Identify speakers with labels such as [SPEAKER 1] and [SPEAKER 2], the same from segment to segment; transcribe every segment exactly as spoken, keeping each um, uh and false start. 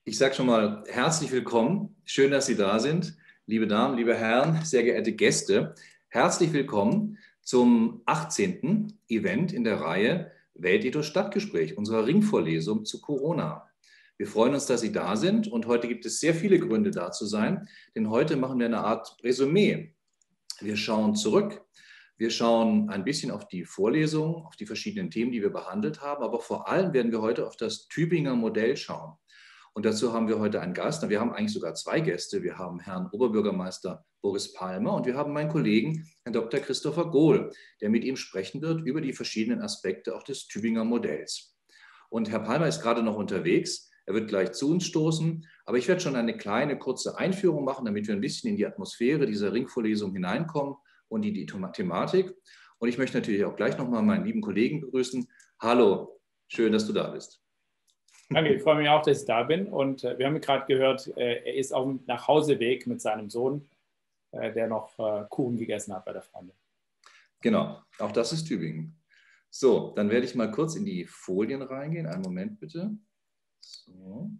[SPEAKER 1] Ich sage schon mal herzlich willkommen. Schön, dass Sie da sind. Liebe Damen, liebe Herren, sehr geehrte Gäste. Herzlich willkommen zum achtzehnten Event in der Reihe Weltethos Stadtgespräch, unserer Ringvorlesung zu Corona. Wir freuen uns, dass Sie da sind und heute gibt es sehr viele Gründe, da zu sein, denn heute machen wir eine Art Resümee. Wir schauen zurück. Wir schauen ein bisschen auf die Vorlesung, auf die verschiedenen Themen, die wir behandelt haben, aber vor allem werden wir heute auf das Tübinger Modell schauen. Und dazu haben wir heute einen Gast. Wir haben eigentlich sogar zwei Gäste. Wir haben Herrn Oberbürgermeister Boris Palmer und wir haben meinen Kollegen, Herrn Doktor Christopher Gohl, der mit ihm sprechen wird über die verschiedenen Aspekte auch des Tübinger Modells. Und Herr Palmer ist gerade noch unterwegs. Er wird gleich zu uns stoßen. Aber ich werde schon eine kleine, kurze Einführung machen, damit wir ein bisschen in die Atmosphäre dieser Ringvorlesung hineinkommen und in die Thematik. Und ich möchte natürlich auch gleich nochmal meinen lieben Kollegen begrüßen. Hallo, schön, dass du da bist.
[SPEAKER 2] Danke, ich freue mich auch, dass ich da bin. Und äh, wir haben gerade gehört, äh, er ist auf dem Nachhauseweg mit seinem Sohn, äh, der noch äh, Kuchen gegessen hat bei der Freundin.
[SPEAKER 1] Genau, auch das ist Tübingen. So, dann werde ich mal kurz in die Folien reingehen. Einen Moment bitte. So.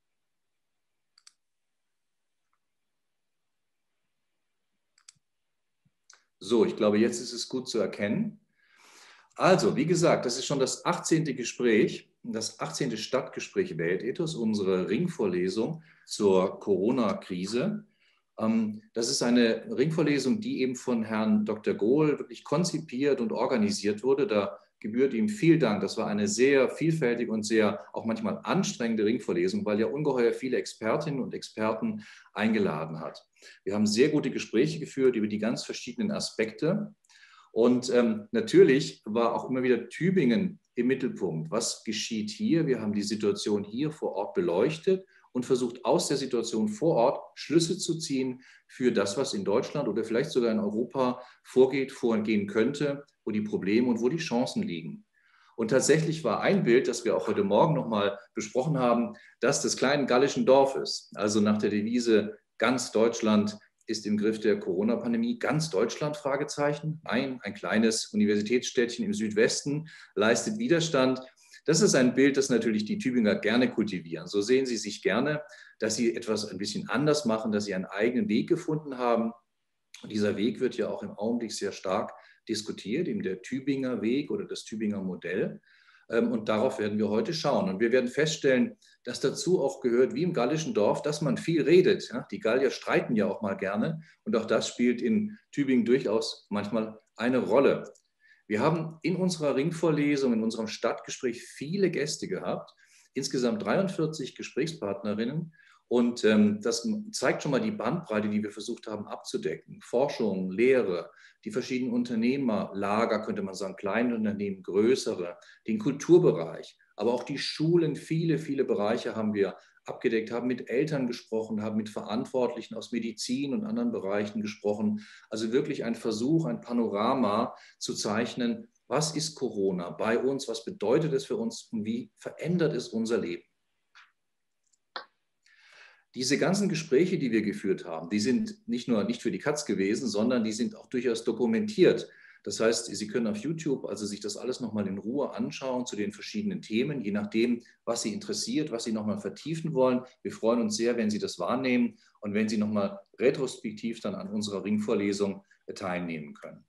[SPEAKER 1] So, ich glaube, jetzt ist es gut zu erkennen. Also, wie gesagt, das ist schon das achtzehnte Gespräch, das achtzehnte Stadtgespräch Weltethos, unsere Ringvorlesung zur Corona-Krise. Das ist eine Ringvorlesung, die eben von Herrn Doktor Gohl wirklich konzipiert und organisiert wurde. Da gebührt ihm viel Dank. Das war eine sehr vielfältige und sehr auch manchmal anstrengende Ringvorlesung, weil er ungeheuer viele Expertinnen und Experten eingeladen hat. Wir haben sehr gute Gespräche geführt über die ganz verschiedenen Aspekte. Und ähm, natürlich war auch immer wieder Tübingen im Mittelpunkt. Was geschieht hier? Wir haben die Situation hier vor Ort beleuchtet und versucht aus der Situation vor Ort Schlüsse zu ziehen für das, was in Deutschland oder vielleicht sogar in Europa vorgeht, vorgehen könnte, wo die Probleme und wo die Chancen liegen. Und tatsächlich war ein Bild, das wir auch heute Morgen nochmal besprochen haben, das des kleinen gallischen Dorfes, also nach der Devise ganz Deutschland ist im Griff der Corona-Pandemie. Ganz Deutschland, Fragezeichen. Ein, ein kleines Universitätsstädtchen im Südwesten leistet Widerstand. Das ist ein Bild, das natürlich die Tübinger gerne kultivieren. So sehen sie sich gerne, dass sie etwas ein bisschen anders machen, dass sie einen eigenen Weg gefunden haben. Und dieser Weg wird ja auch im Augenblick sehr stark diskutiert, eben der Tübinger Weg oder das Tübinger Modell. Und darauf werden wir heute schauen. Und wir werden feststellen, dass dazu auch gehört, wie im gallischen Dorf, dass man viel redet. Die Gallier streiten ja auch mal gerne. Und auch das spielt in Tübingen durchaus manchmal eine Rolle. Wir haben in unserer Ringvorlesung, in unserem Stadtgespräch viele Gäste gehabt. Insgesamt dreiundvierzig Gesprächspartnerinnen. Und ähm, das zeigt schon mal die Bandbreite, die wir versucht haben abzudecken. Forschung, Lehre, die verschiedenen Unternehmerlager, könnte man sagen, kleine Unternehmen, größere, den Kulturbereich, aber auch die Schulen, viele, viele Bereiche haben wir abgedeckt, haben mit Eltern gesprochen, haben mit Verantwortlichen aus Medizin und anderen Bereichen gesprochen. Also wirklich ein Versuch, ein Panorama zu zeichnen, was ist Corona bei uns, was bedeutet es für uns und wie verändert es unser Leben. Diese ganzen Gespräche, die wir geführt haben, die sind nicht nur nicht für die Katz gewesen, sondern die sind auch durchaus dokumentiert. Das heißt, Sie können auf YouTube also sich das alles nochmal in Ruhe anschauen zu den verschiedenen Themen, je nachdem, was Sie interessiert, was Sie nochmal vertiefen wollen. Wir freuen uns sehr, wenn Sie das wahrnehmen und wenn Sie nochmal retrospektiv dann an unserer Ringvorlesung teilnehmen können.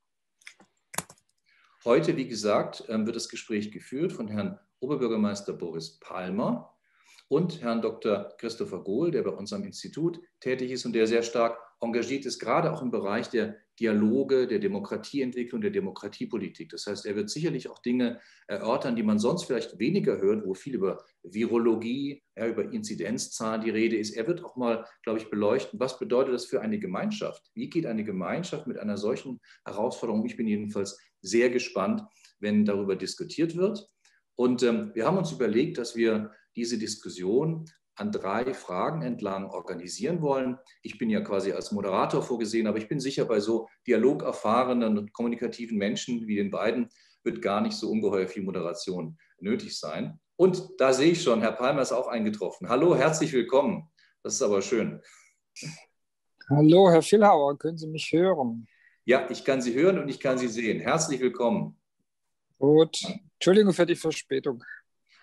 [SPEAKER 1] Heute, wie gesagt, wird das Gespräch geführt von Herrn Oberbürgermeister Boris Palmer und Herrn Doktor Christopher Gohl, der bei uns am Institut tätig ist und der sehr stark engagiert ist, gerade auch im Bereich der Dialoge, der Demokratieentwicklung, der Demokratiepolitik. Das heißt, er wird sicherlich auch Dinge erörtern, die man sonst vielleicht weniger hört, wo viel über Virologie, ja, über Inzidenzzahlen die Rede ist. Er wird auch mal, glaube ich, beleuchten, was bedeutet das für eine Gemeinschaft? Wie geht eine Gemeinschaft mit einer solchen Herausforderung? Ich bin jedenfalls sehr gespannt, wenn darüber diskutiert wird. Und ähm, wir haben uns überlegt, dass wir diese Diskussion an drei Fragen entlang organisieren wollen. Ich bin ja quasi als Moderator vorgesehen, aber ich bin sicher, bei so dialogerfahrenen und kommunikativen Menschen wie den beiden wird gar nicht so ungeheuer viel Moderation nötig sein. Und da sehe ich schon, Herr Palmer ist auch eingetroffen. Hallo, herzlich willkommen. Das ist aber schön.
[SPEAKER 3] Hallo, Herr Villhauer, können Sie mich hören?
[SPEAKER 1] Ja, ich kann Sie hören und ich kann Sie sehen. Herzlich willkommen.
[SPEAKER 3] Gut. Entschuldigung für die Verspätung.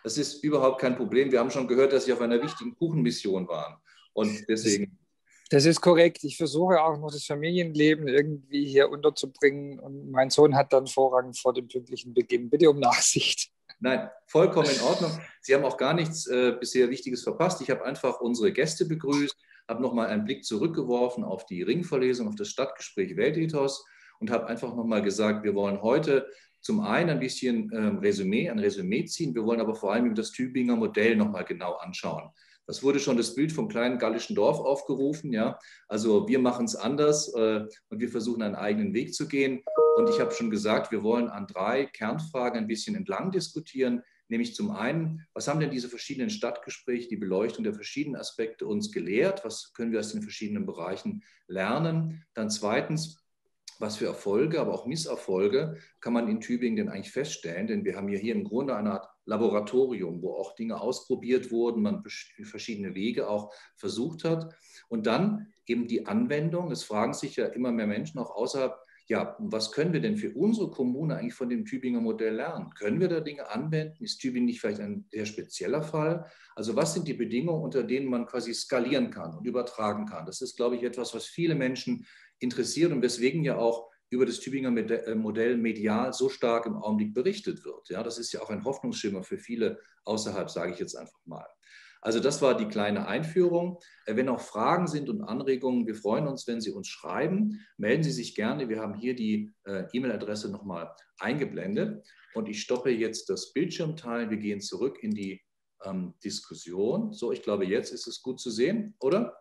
[SPEAKER 1] Das ist überhaupt kein Problem. Wir haben schon gehört, dass Sie auf einer wichtigen Kuchenmission waren. Und deswegen...
[SPEAKER 3] Das ist korrekt. Ich versuche auch noch das Familienleben irgendwie hier unterzubringen. Und mein Sohn hat dann Vorrang vor dem pünktlichen Beginn. Bitte um Nachsicht.
[SPEAKER 1] Nein, vollkommen in Ordnung. Sie haben auch gar nichts äh, bisher Wichtiges verpasst. Ich habe einfach unsere Gäste begrüßt, habe nochmal einen Blick zurückgeworfen auf die Ringvorlesung, auf das Stadtgespräch Weltethos und habe einfach nochmal gesagt, wir wollen heute zum einen ein bisschen ähm, Resümee, ein Resümee ziehen, wir wollen aber vor allem das Tübinger Modell nochmal genau anschauen. Das wurde schon das Bild vom kleinen gallischen Dorf aufgerufen. Ja? Also wir machen es anders äh, und wir versuchen einen eigenen Weg zu gehen. Und ich habe schon gesagt, wir wollen an drei Kernfragen ein bisschen entlang diskutieren. Nämlich zum einen, was haben denn diese verschiedenen Stadtgespräche, die Beleuchtung der verschiedenen Aspekte uns gelehrt? Was können wir aus den verschiedenen Bereichen lernen? Dann zweitens, was für Erfolge, aber auch Misserfolge kann man in Tübingen denn eigentlich feststellen? Denn wir haben ja hier im Grunde eine Art Laboratorium, wo auch Dinge ausprobiert wurden, man verschiedene Wege auch versucht hat. Und dann eben die Anwendung. Es fragen sich ja immer mehr Menschen auch außerhalb, ja, was können wir denn für unsere Kommune eigentlich von dem Tübinger Modell lernen? Können wir da Dinge anwenden? Ist Tübingen nicht vielleicht ein sehr spezieller Fall? Also was sind die Bedingungen, unter denen man quasi skalieren kann und übertragen kann? Das ist, glaube ich, etwas, was viele Menschen interessiert und weswegen ja auch über das Tübinger Modell medial so stark im Augenblick berichtet wird. Ja, das ist ja auch ein Hoffnungsschimmer für viele außerhalb, sage ich jetzt einfach mal. Also das war die kleine Einführung. Wenn auch Fragen sind und Anregungen, wir freuen uns, wenn Sie uns schreiben. Melden Sie sich gerne. Wir haben hier die E-Mail-Adresse nochmal eingeblendet. Und ich stoppe jetzt das Bildschirmteilen. Wir gehen zurück in die ähm, Diskussion. So, ich glaube, jetzt ist es gut zu sehen, oder?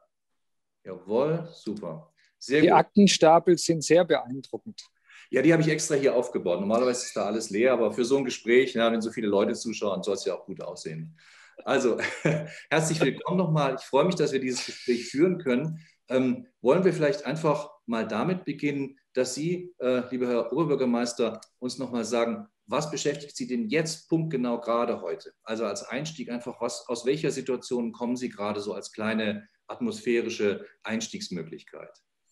[SPEAKER 1] Jawohl, super. Sehr
[SPEAKER 3] die
[SPEAKER 1] gut.
[SPEAKER 3] Aktenstapel sind sehr beeindruckend.
[SPEAKER 1] Ja, die habe ich extra hier aufgebaut. Normalerweise ist da alles leer, aber für so ein Gespräch, ja, wenn so viele Leute zuschauen, soll es ja auch gut aussehen. Also, herzlich willkommen nochmal. Ich freue mich, dass wir dieses Gespräch führen können. Ähm, wollen wir vielleicht einfach mal damit beginnen, dass Sie, äh, lieber Herr Oberbürgermeister, uns nochmal sagen, was beschäftigt Sie denn jetzt punktgenau gerade heute? Also als Einstieg einfach, was, aus welcher Situation kommen Sie gerade so als kleine atmosphärische Einstiegsmöglichkeit?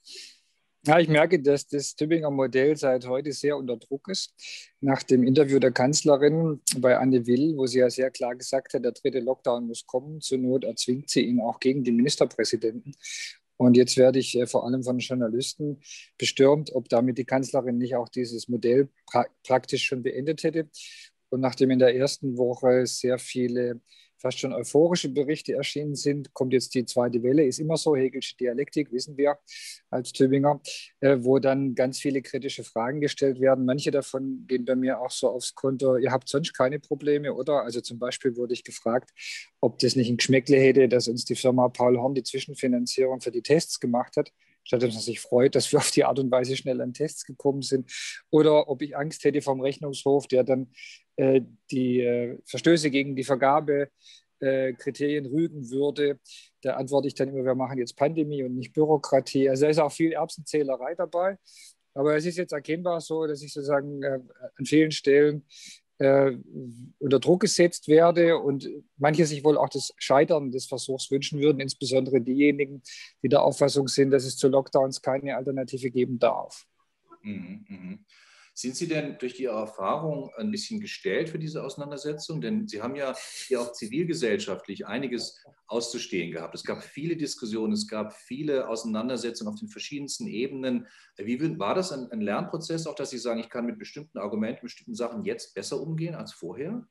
[SPEAKER 3] Ja, ich merke, dass das Tübinger Modell seit heute sehr unter Druck ist. Nach dem Interview der Kanzlerin bei Anne Will, wo sie ja sehr klar gesagt hat, der dritte Lockdown muss kommen, zur Not erzwingt sie ihn auch gegen den Ministerpräsidenten. Und jetzt werde ich äh, vor allem von Journalisten bestürmt, ob damit die Kanzlerin nicht auch dieses Modell pra praktisch schon beendet hätte. Und nachdem in der ersten Woche sehr viele fast schon euphorische Berichte erschienen sind, kommt jetzt die zweite Welle, ist immer so, Hegelsche Dialektik, wissen wir als Tübinger, äh, wo dann ganz viele kritische Fragen gestellt werden. Manche davon gehen bei mir auch so aufs Konto, ihr habt sonst keine Probleme, oder? Also zum Beispiel wurde ich gefragt, ob das nicht ein Geschmäckle hätte, dass uns die Firma Paul Horn die Zwischenfinanzierung für die Tests gemacht hat, statt dass man sich freut, dass wir auf die Art und Weise schnell an Tests gekommen sind. Oder ob ich Angst hätte vom Rechnungshof, der dann äh, die äh, Verstöße gegen die Vergabekriterien äh, rügen würde. Da antworte ich dann immer, wir machen jetzt Pandemie und nicht Bürokratie. Also da ist auch viel Erbsenzählerei dabei. Aber es ist jetzt erkennbar so, dass ich sozusagen äh, an vielen Stellen äh, unter Druck gesetzt werde und manche sich wohl auch das Scheitern des Versuchs wünschen würden, insbesondere diejenigen, die der Auffassung sind, dass es zu Lockdowns keine Alternative geben darf.
[SPEAKER 1] Mhm, mhm. Sind Sie denn durch Ihre Erfahrung ein bisschen gestellt für diese Auseinandersetzung? Denn Sie haben ja hier auch zivilgesellschaftlich einiges auszustehen gehabt. Es gab viele Diskussionen, es gab viele Auseinandersetzungen auf den verschiedensten Ebenen. Wie war das ein, ein Lernprozess, auch dass Sie sagen, ich kann mit bestimmten Argumenten, bestimmten Sachen jetzt besser umgehen als vorher?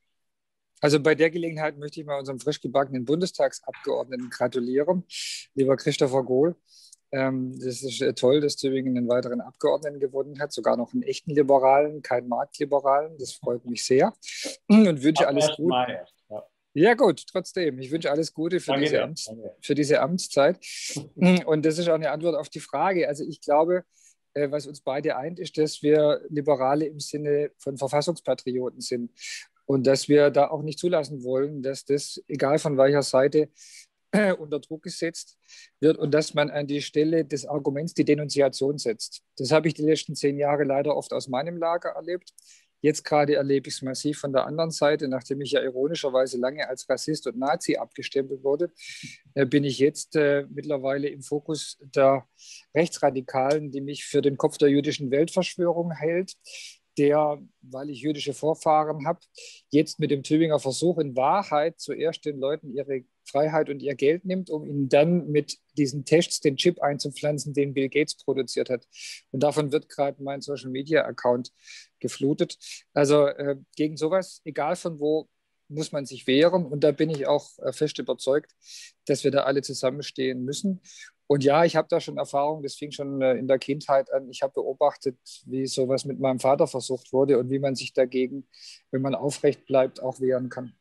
[SPEAKER 3] Also bei der Gelegenheit möchte ich mal unserem frisch gebackenen Bundestagsabgeordneten gratulieren, lieber Christopher Gohl. Ähm, das ist toll, dass Tübingen einen weiteren Abgeordneten gewonnen hat, sogar noch einen echten Liberalen, keinen Marktliberalen. Das freut mich sehr und wünsche alles Gute. Ja. ja gut, trotzdem. Ich wünsche alles Gute für diese, Amts, für diese Amtszeit. Und das ist auch eine Antwort auf die Frage. Also ich glaube, was uns beide eint, ist, dass wir Liberale im Sinne von Verfassungspatrioten sind und dass wir da auch nicht zulassen wollen, dass das, egal von welcher Seite, unter Druck gesetzt wird und dass man an die Stelle des Arguments die Denunziation setzt. Das habe ich die letzten zehn Jahre leider oft aus meinem Lager erlebt. Jetzt gerade erlebe ich es massiv von der anderen Seite. Nachdem ich ja ironischerweise lange als Rassist und Nazi abgestempelt wurde, bin ich jetzt äh, mittlerweile im Fokus der Rechtsradikalen, die mich für den Kopf der jüdischen Weltverschwörung hält. der, weil ich jüdische Vorfahren habe, jetzt mit dem Tübinger Versuch in Wahrheit zuerst den Leuten ihre Freiheit und ihr Geld nimmt, um ihnen dann mit diesen Tests den Chip einzupflanzen, den Bill Gates produziert hat. Und davon wird gerade mein Social-Media-Account geflutet. Also äh, gegen sowas, egal von wo, muss man sich wehren. Und da bin ich auch äh, fest überzeugt, dass wir da alle zusammenstehen müssen. Und ja, ich habe da schon Erfahrung, das fing schon äh, in der Kindheit an. Ich habe beobachtet, wie sowas mit meinem Vater versucht wurde und wie man sich dagegen, wenn man aufrecht bleibt, auch wehren kann.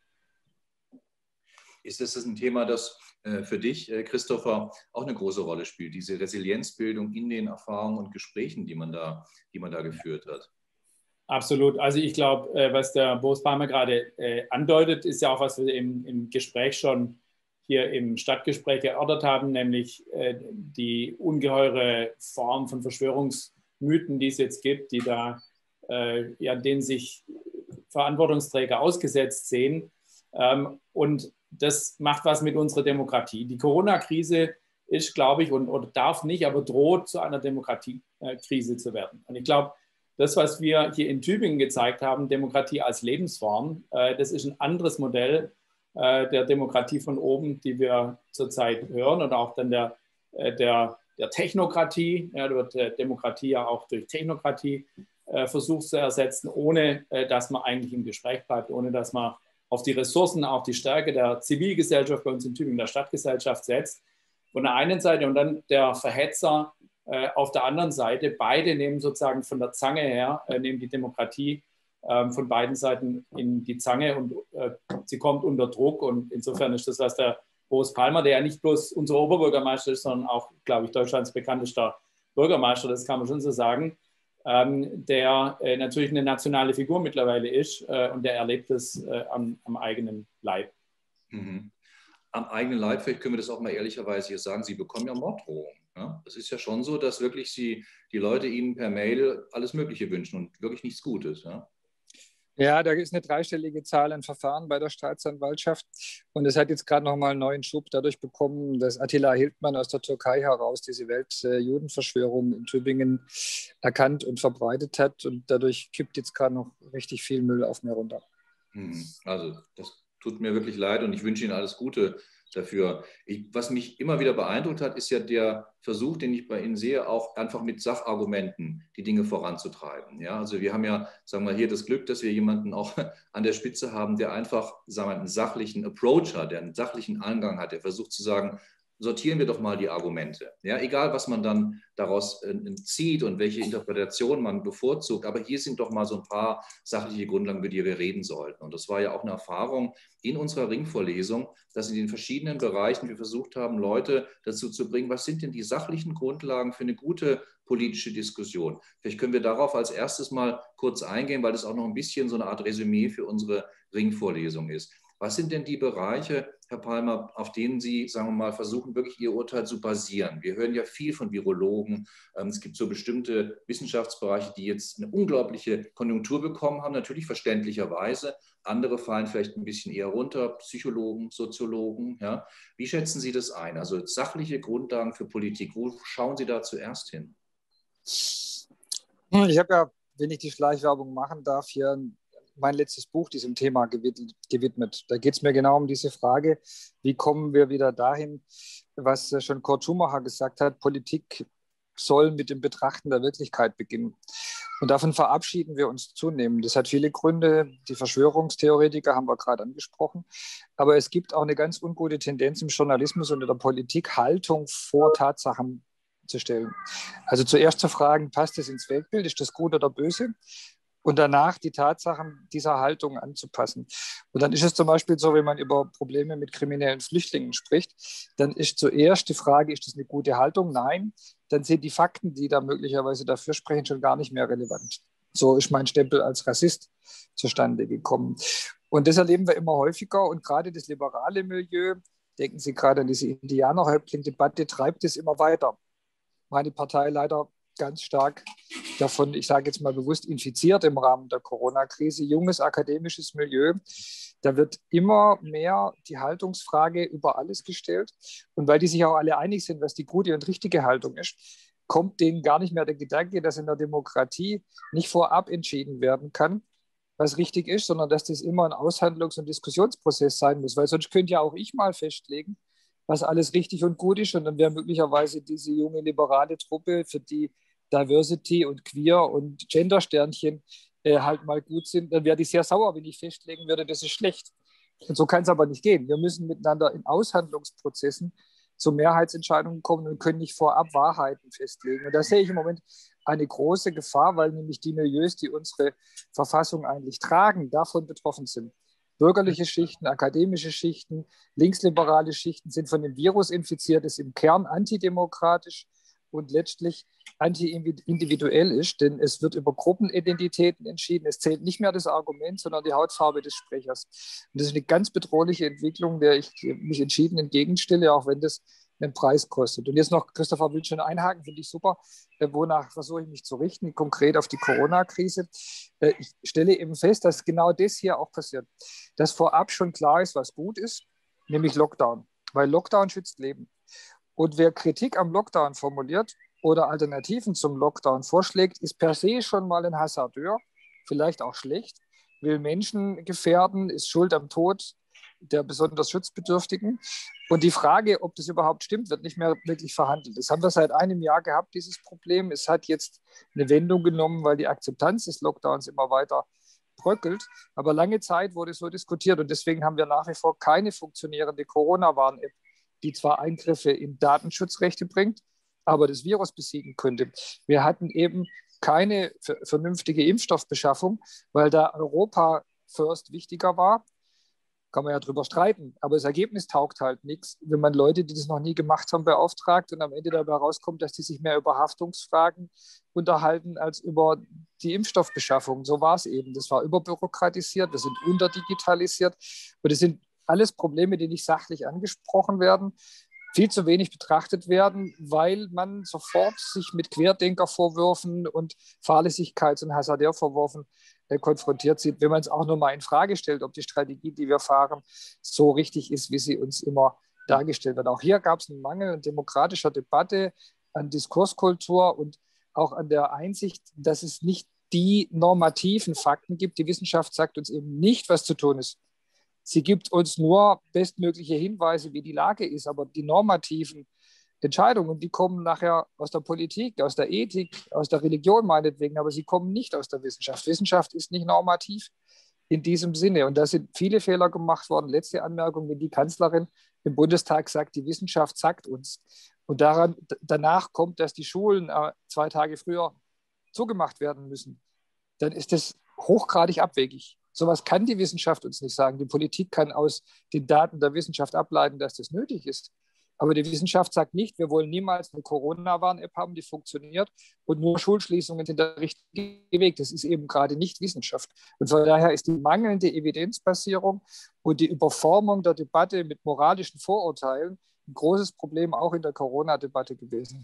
[SPEAKER 1] Ist das ein Thema, das äh, für dich, äh, Christopher, auch eine große Rolle spielt, diese Resilienzbildung in den Erfahrungen und Gesprächen, die man da, die man da geführt hat?
[SPEAKER 2] Absolut. Also ich glaube, äh, was der Boris Palmer gerade äh, andeutet, ist ja auch, was wir im, im Gespräch schon hier im Stadtgespräch erörtert haben, nämlich äh, die ungeheure Form von Verschwörungsmythen, die es jetzt gibt, die da, äh, ja, denen sich Verantwortungsträger ausgesetzt sehen. Ähm, und das macht was mit unserer Demokratie. Die Corona-Krise ist, glaube ich, und, oder darf nicht, aber droht zu einer Demokratiekrise zu werden. Und ich glaube, das, was wir hier in Tübingen gezeigt haben, Demokratie als Lebensform, äh, das ist ein anderes Modell äh, der Demokratie von oben, die wir zurzeit hören, und auch dann der, äh, der, der Technokratie. Ja, da wird äh, Demokratie ja auch durch Technokratie äh, versucht zu ersetzen, ohne äh, dass man eigentlich im Gespräch bleibt, ohne dass man auf die Ressourcen, auch die Stärke der Zivilgesellschaft bei uns in Tübingen, der Stadtgesellschaft setzt. Von der einen Seite und dann der Verhetzer äh, auf der anderen Seite. Beide nehmen sozusagen von der Zange her, äh, nehmen die Demokratie äh, von beiden Seiten in die Zange, und äh, sie kommt unter Druck. Und insofern ist das, was der Boris Palmer, der ja nicht bloß unser Oberbürgermeister ist, sondern auch, glaube ich, Deutschlands bekanntester Bürgermeister, das kann man schon so sagen, ähm, der äh, natürlich eine nationale Figur mittlerweile ist, äh, und der erlebt es äh, am, am eigenen Leib.
[SPEAKER 1] Mhm. Am eigenen Leib, vielleicht können wir das auch mal ehrlicherweise hier sagen, Sie bekommen ja Morddrohungen. Ja? Es ist ja schon so, dass wirklich Sie, die Leute Ihnen per Mail alles Mögliche wünschen und wirklich nichts Gutes. Ja?
[SPEAKER 3] Ja, da ist eine dreistellige Zahl an Verfahren bei der Staatsanwaltschaft. Und es hat jetzt gerade nochmal einen neuen Schub dadurch bekommen, dass Attila Hildmann aus der Türkei heraus diese Weltjudenverschwörung in Tübingen erkannt und verbreitet hat. Und dadurch kippt jetzt gerade noch richtig viel Müll auf mir runter.
[SPEAKER 1] Also, das tut mir wirklich leid und ich wünsche Ihnen alles Gute dafür. Ich, was mich immer wieder beeindruckt hat, ist ja der Versuch, den ich bei Ihnen sehe, auch einfach mit Sachargumenten die Dinge voranzutreiben. Ja, also wir haben ja, sagen wir hier, das Glück, dass wir jemanden auch an der Spitze haben, der einfach, sagen wir, einen sachlichen Approach hat, der einen sachlichen Angang hat, der versucht zu sagen, sortieren wir doch mal die Argumente. Ja, egal, was man dann daraus äh, zieht und welche Interpretation man bevorzugt, aber hier sind doch mal so ein paar sachliche Grundlagen, über die wir reden sollten. Und das war ja auch eine Erfahrung in unserer Ringvorlesung, dass in den verschiedenen Bereichen wir versucht haben, Leute dazu zu bringen, was sind denn die sachlichen Grundlagen für eine gute politische Diskussion. Vielleicht können wir darauf als erstes mal kurz eingehen, weil das auch noch ein bisschen so eine Art Resümee für unsere Ringvorlesung ist. Was sind denn die Bereiche, Herr Palmer, auf denen Sie, sagen wir mal, versuchen, wirklich Ihr Urteil zu basieren? Wir hören ja viel von Virologen. Es gibt so bestimmte Wissenschaftsbereiche, die jetzt eine unglaubliche Konjunktur bekommen haben, natürlich verständlicherweise. Andere fallen vielleicht ein bisschen eher runter, Psychologen, Soziologen. Ja. Wie schätzen Sie das ein? Also sachliche Grundlagen für Politik, wo schauen Sie da zuerst hin?
[SPEAKER 3] Ich habe ja, wenn ich die Schleichwerbung machen darf, hier mein letztes Buch diesem Thema gewidmet. Da geht es mir genau um diese Frage, wie kommen wir wieder dahin, was schon Kurt Schumacher gesagt hat, Politik soll mit dem Betrachten der Wirklichkeit beginnen. Und davon verabschieden wir uns zunehmend. Das hat viele Gründe. Die Verschwörungstheoretiker haben wir gerade angesprochen. Aber es gibt auch eine ganz ungute Tendenz im Journalismus und in der Politik, Haltung vor Tatsachen zu stellen. Also zuerst zu fragen, passt das ins Weltbild, ist das gut oder böse? Und danach die Tatsachen dieser Haltung anzupassen. Und dann ist es zum Beispiel so, wenn man über Probleme mit kriminellen Flüchtlingen spricht, dann ist zuerst die Frage, ist das eine gute Haltung? Nein. Dann sind die Fakten, die da möglicherweise dafür sprechen, schon gar nicht mehr relevant. So ist mein Stempel als Rassist zustande gekommen. Und das erleben wir immer häufiger. Und gerade das liberale Milieu, denken Sie gerade an diese Indianerhäuptling-Debatte, treibt es immer weiter. Meine Partei leider ganz stark davon, ich sage jetzt mal bewusst, infiziert im Rahmen der Corona-Krise. Junges akademisches Milieu, da wird immer mehr die Haltungsfrage über alles gestellt. Und weil die sich auch alle einig sind, was die gute und richtige Haltung ist, kommt denen gar nicht mehr der Gedanke, dass in der Demokratie nicht vorab entschieden werden kann, was richtig ist, sondern dass das immer ein Aushandlungs- und Diskussionsprozess sein muss. Weil sonst könnte ja auch ich mal festlegen, was alles richtig und gut ist. Und dann wäre möglicherweise diese junge liberale Truppe, für die Diversity und Queer und Gender-Sternchen äh, halt mal gut sind, dann wäre die sehr sauer, wenn ich festlegen würde, das ist schlecht. Und so kann es aber nicht gehen. Wir müssen miteinander in Aushandlungsprozessen zu Mehrheitsentscheidungen kommen und können nicht vorab Wahrheiten festlegen. Und da sehe ich im Moment eine große Gefahr, weil nämlich die Milieus, die unsere Verfassung eigentlich tragen, davon betroffen sind. Bürgerliche Schichten, akademische Schichten, linksliberale Schichten sind von dem Virus infiziert, ist im Kern antidemokratisch und letztlich anti-individuell ist, denn es wird über Gruppenidentitäten entschieden. Es zählt nicht mehr das Argument, sondern die Hautfarbe des Sprechers. Und das ist eine ganz bedrohliche Entwicklung, der ich mich entschieden entgegenstelle, auch wenn das einen Preis kostet. Und jetzt noch, Christopher will schon einhaken, finde ich super. Wonach versuche ich mich zu richten, konkret auf die Corona-Krise. Ich stelle eben fest, dass genau das hier auch passiert. Dass vorab schon klar ist, was gut ist, nämlich Lockdown. Weil Lockdown schützt Leben. Und wer Kritik am Lockdown formuliert oder Alternativen zum Lockdown vorschlägt, ist per se schon mal ein Hasardeur, vielleicht auch schlecht, will Menschen gefährden, ist schuld am Tod der besonders Schutzbedürftigen. Und die Frage, ob das überhaupt stimmt, wird nicht mehr wirklich verhandelt. Das haben wir seit einem Jahr gehabt, dieses Problem. Es hat jetzt eine Wendung genommen, weil die Akzeptanz des Lockdowns immer weiter bröckelt. Aber lange Zeit wurde so diskutiert und deswegen haben wir nach wie vor keine funktionierende Corona-Warn-App, die zwar Eingriffe in Datenschutzrechte bringt, aber das Virus besiegen könnte. Wir hatten eben keine vernünftige Impfstoffbeschaffung, weil da Europa first wichtiger war. Kann man ja drüber streiten, aber das Ergebnis taugt halt nichts, wenn man Leute, die das noch nie gemacht haben, beauftragt und am Ende dabei rauskommt, dass die sich mehr über Haftungsfragen unterhalten als über die Impfstoffbeschaffung. So war es eben. Das war überbürokratisiert, wir sind unterdigitalisiert und es sind alles Probleme, die nicht sachlich angesprochen werden, viel zu wenig betrachtet werden, weil man sofort sich mit Querdenkervorwürfen und Fahrlässigkeits- und Hasardärvorwürfen äh, konfrontiert sieht, wenn man es auch nur mal in Frage stellt, ob die Strategie, die wir fahren, so richtig ist, wie sie uns immer dargestellt wird. Auch hier gab es einen Mangel an demokratischer Debatte, an Diskurskultur und auch an der Einsicht, dass es nicht die normativen Fakten gibt. Die Wissenschaft sagt uns eben nicht, was zu tun ist. Sie gibt uns nur bestmögliche Hinweise, wie die Lage ist, aber die normativen Entscheidungen, die kommen nachher aus der Politik, aus der Ethik, aus der Religion meinetwegen, aber sie kommen nicht aus der Wissenschaft. Wissenschaft ist nicht normativ in diesem Sinne und da sind viele Fehler gemacht worden. Letzte Anmerkung, wenn die Kanzlerin im Bundestag sagt, die Wissenschaft sagt uns und daran, danach kommt, dass die Schulen äh, zwei Tage früher zugemacht werden müssen, dann ist das hochgradig abwegig. Sowas kann die Wissenschaft uns nicht sagen. Die Politik kann aus den Daten der Wissenschaft ableiten, dass das nötig ist. Aber die Wissenschaft sagt nicht, wir wollen niemals eine Corona-Warn-App haben, die funktioniert und nur Schulschließungen sind der richtige Weg. Das ist eben gerade nicht Wissenschaft. Und von daher ist die mangelnde Evidenzbasierung und die Überformung der Debatte mit moralischen Vorurteilen ein großes Problem auch in der Corona-Debatte gewesen.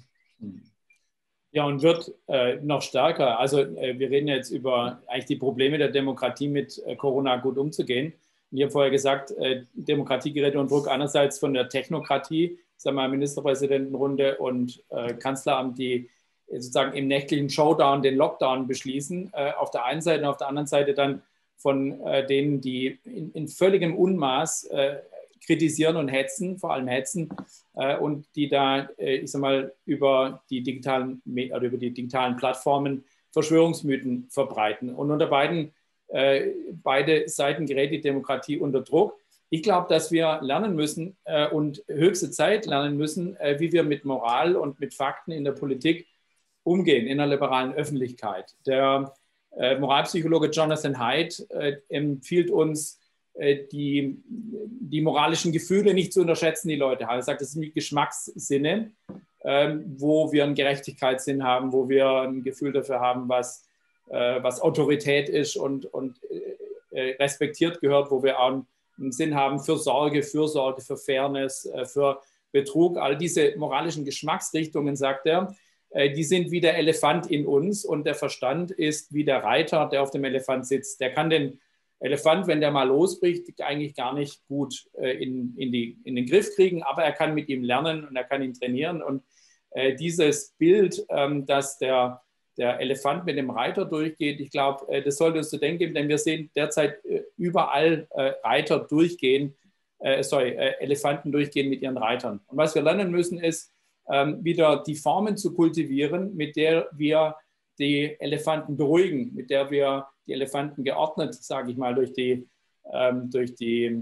[SPEAKER 2] Ja, und wird äh, noch stärker. Also äh, wir reden jetzt über eigentlich die Probleme der Demokratie, mit äh, Corona gut umzugehen. Und ich habe vorher gesagt, äh, Demokratie gerät unter Druck einerseits von der Technokratie, sagen wir mal Ministerpräsidentenrunde und äh, Kanzleramt, die sozusagen im nächtlichen Showdown den Lockdown beschließen. Äh, auf der einen Seite und auf der anderen Seite dann von äh, denen, die in, in völligem Unmaß äh, kritisieren und hetzen, vor allem hetzen, äh, und die da, äh, ich sag mal, über die digitalen oder über die digitalen Plattformen Verschwörungsmythen verbreiten. Und unter beiden, äh, beide Seiten gerät die Demokratie unter Druck. Ich glaube, dass wir lernen müssen äh, und höchste Zeit lernen müssen, äh, wie wir mit Moral und mit Fakten in der Politik umgehen, in der liberalen Öffentlichkeit. Der äh, Moralpsychologe Jonathan Haidt äh, empfiehlt uns, Die, die moralischen Gefühle nicht zu unterschätzen, die Leute haben. Er sagt, das sind Geschmackssinne, ähm, wo wir einen Gerechtigkeitssinn haben, wo wir ein Gefühl dafür haben, was, äh, was Autorität ist und, und äh, respektiert gehört, wo wir auch einen, einen Sinn haben für Sorge, Fürsorge, für Fairness, äh, für Betrug. All diese moralischen Geschmacksrichtungen, sagt er, äh, die sind wie der Elefant in uns und der Verstand ist wie der Reiter, der auf dem Elefant sitzt. Der kann den Elefant, wenn der mal losbricht, eigentlich gar nicht gut äh, in, in, die, in den Griff kriegen, aber er kann mit ihm lernen und er kann ihn trainieren. Und äh, dieses Bild, ähm, dass der, der Elefant mit dem Reiter durchgeht, ich glaube, äh, das sollte uns zu denken geben, denn wir sehen derzeit äh, überall äh, Reiter durchgehen, äh, sorry, äh, Elefanten durchgehen mit ihren Reitern. Und was wir lernen müssen, ist, ähm, wieder die Formen zu kultivieren, mit der wir die Elefanten beruhigen, mit der wir die Elefanten geordnet, sage ich mal, durch die, ähm, durch die, äh,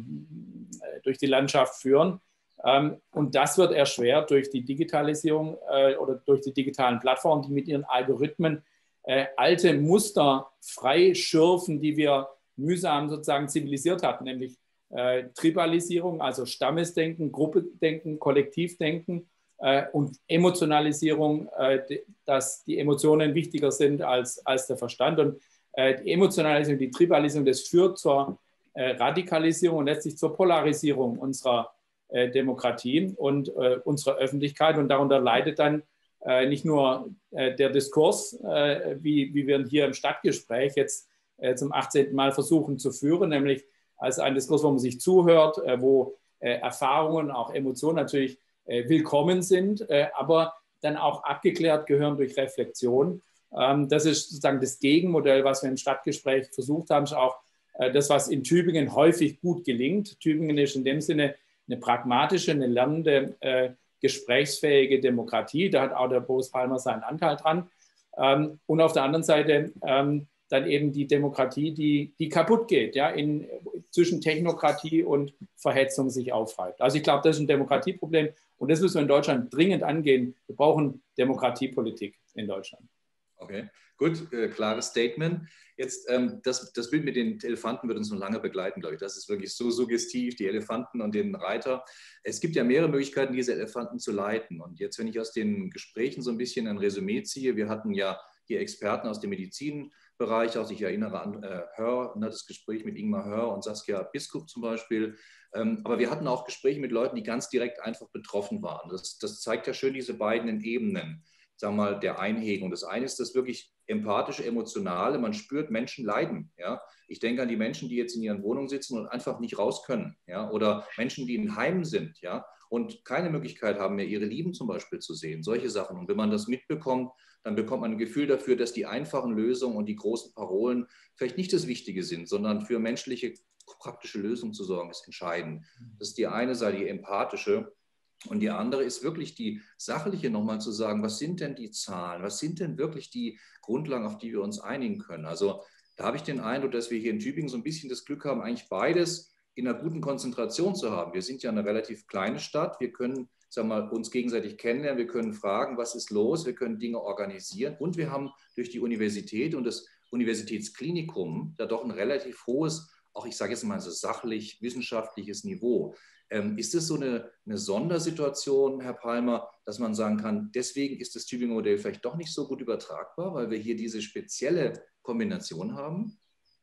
[SPEAKER 2] durch die Landschaft führen. Ähm, und das wird erschwert durch die Digitalisierung äh, oder durch die digitalen Plattformen, die mit ihren Algorithmen äh, alte Muster freischürfen, die wir mühsam sozusagen zivilisiert hatten, nämlich äh, Tribalisierung, also Stammesdenken, Gruppendenken, Kollektivdenken äh, und Emotionalisierung, äh, dass die Emotionen wichtiger sind als, als der Verstand. Und äh, die Emotionalisierung, die Tribalisierung, das führt zur äh, Radikalisierung und letztlich zur Polarisierung unserer äh, Demokratie und äh, unserer Öffentlichkeit. Und darunter leidet dann äh, nicht nur äh, der Diskurs, äh, wie, wie wir hier im Stadtgespräch jetzt äh, zum achtzehnten Mal versuchen zu führen, nämlich als ein Diskurs, wo man sich zuhört, äh, wo äh, Erfahrungen, auch Emotionen natürlich äh, willkommen sind, äh, aber dann auch abgeklärt gehören durch Reflexion. Ähm, das ist sozusagen das Gegenmodell, was wir im Stadtgespräch versucht haben, ist auch äh, das, was in Tübingen häufig gut gelingt. Tübingen ist in dem Sinne eine pragmatische, eine lernende, äh, gesprächsfähige Demokratie. Da hat auch der Boris Palmer seinen Anteil dran. Ähm, und auf der anderen Seite ähm, dann eben die Demokratie, die, die kaputt geht, ja, in, zwischen Technokratie und Verhetzung sich aufreibt. Also ich glaube, das ist ein Demokratieproblem und das müssen wir in Deutschland dringend angehen. Wir brauchen Demokratiepolitik in Deutschland.
[SPEAKER 1] Okay, gut, äh, klares Statement. Jetzt, ähm, das, das Bild mit den Elefanten wird uns noch lange begleiten, glaube ich. Das ist wirklich so suggestiv, die Elefanten und den Reiter. Es gibt ja mehrere Möglichkeiten, diese Elefanten zu leiten. Und jetzt, wenn ich aus den Gesprächen so ein bisschen ein Resümee ziehe, wir hatten ja hier Experten aus dem Medizinbereich, auch ich erinnere an äh, Hör, ne, das Gespräch mit Ingmar Hör und Saskia Biskup zum Beispiel. Ähm, aber wir hatten auch Gespräche mit Leuten, die ganz direkt einfach betroffen waren. Das, das zeigt ja schön diese beiden Ebenen, sagen wir mal, der Einhegung. Das eine ist das wirklich empathische, emotionale. Man spürt, Menschen leiden. Ja? Ich denke an die Menschen, die jetzt in ihren Wohnungen sitzen und einfach nicht raus können. Ja? Oder Menschen, die in Heimen sind, ja? Und keine Möglichkeit haben mehr, ihre Lieben zum Beispiel zu sehen. Solche Sachen. Und wenn man das mitbekommt, dann bekommt man ein Gefühl dafür, dass die einfachen Lösungen und die großen Parolen vielleicht nicht das Wichtige sind, sondern für menschliche, praktische Lösungen zu sorgen, ist entscheidend. Das ist die eine Seite, die empathische. Und die andere ist wirklich die sachliche, nochmal zu sagen, was sind denn die Zahlen, was sind denn wirklich die Grundlagen, auf die wir uns einigen können. Also da habe ich den Eindruck, dass wir hier in Tübingen so ein bisschen das Glück haben, eigentlich beides in einer guten Konzentration zu haben. Wir sind ja eine relativ kleine Stadt, wir können, sagen wir mal, uns gegenseitig kennenlernen, wir können fragen, was ist los, wir können Dinge organisieren und wir haben durch die Universität und das Universitätsklinikum da doch ein relativ hohes, auch ich sage jetzt mal so sachlich, wissenschaftliches Niveau. Ähm, ist es so eine, eine Sondersituation, Herr Palmer, dass man sagen kann, deswegen ist das Tübinger Modell vielleicht doch nicht so gut übertragbar, weil wir hier diese spezielle Kombination haben?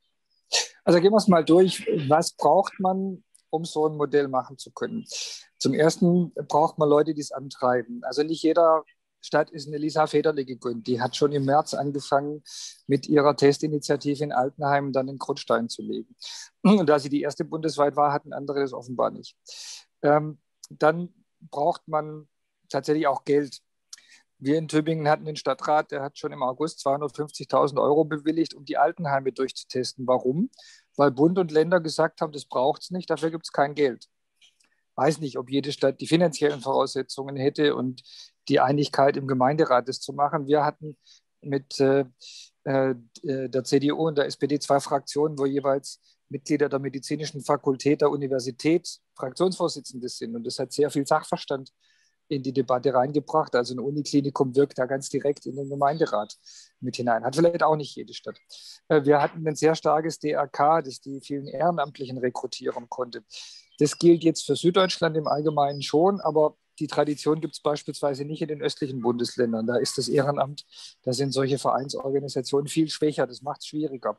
[SPEAKER 3] Also gehen wir es mal durch. Was braucht man, um so ein Modell machen zu können? Zum Ersten braucht man Leute, die es antreiben. Also nicht jeder Stadt ist eine Lisa Federle gegründet. Die hat schon im März angefangen, mit ihrer Testinitiative in Altenheim dann den Grundstein zu legen. Und da sie die erste bundesweit war, hatten andere das offenbar nicht. Ähm, dann braucht man tatsächlich auch Geld. Wir in Tübingen hatten den Stadtrat, der hat schon im August zweihundertfünfzigtausend Euro bewilligt, um die Altenheime durchzutesten. Warum? Weil Bund und Länder gesagt haben, das braucht es nicht, dafür gibt es kein Geld. Ich weiß nicht, ob jede Stadt die finanziellen Voraussetzungen hätte und die Einigkeit im Gemeinderat, das zu machen. Wir hatten mit äh, äh, der C D U und der S P D zwei Fraktionen, wo jeweils Mitglieder der medizinischen Fakultät der Universität Fraktionsvorsitzende sind. Und das hat sehr viel Sachverstand in die Debatte reingebracht. Also ein Uniklinikum wirkt da ganz direkt in den Gemeinderat mit hinein. Hat vielleicht auch nicht jede Stadt. Wir hatten ein sehr starkes D R K, das die vielen Ehrenamtlichen rekrutieren konnte. Das gilt jetzt für Süddeutschland im Allgemeinen schon, aber die Tradition gibt es beispielsweise nicht in den östlichen Bundesländern. Da ist das Ehrenamt, da sind solche Vereinsorganisationen viel schwächer. Das macht es schwieriger.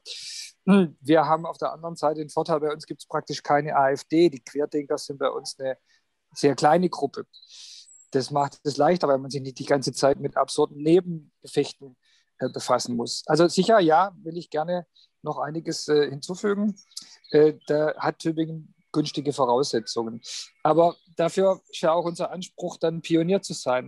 [SPEAKER 3] Wir haben auf der anderen Seite den Vorteil, bei uns gibt es praktisch keine AfD. Die Querdenker sind bei uns eine sehr kleine Gruppe. Das macht es leichter, weil man sich nicht die ganze Zeit mit absurden Nebeneffekten äh, befassen muss. Also sicher, ja, will ich gerne noch einiges äh, hinzufügen. Äh, da hat Tübingen günstige Voraussetzungen. Aber dafür ist ja auch unser Anspruch, dann Pionier zu sein.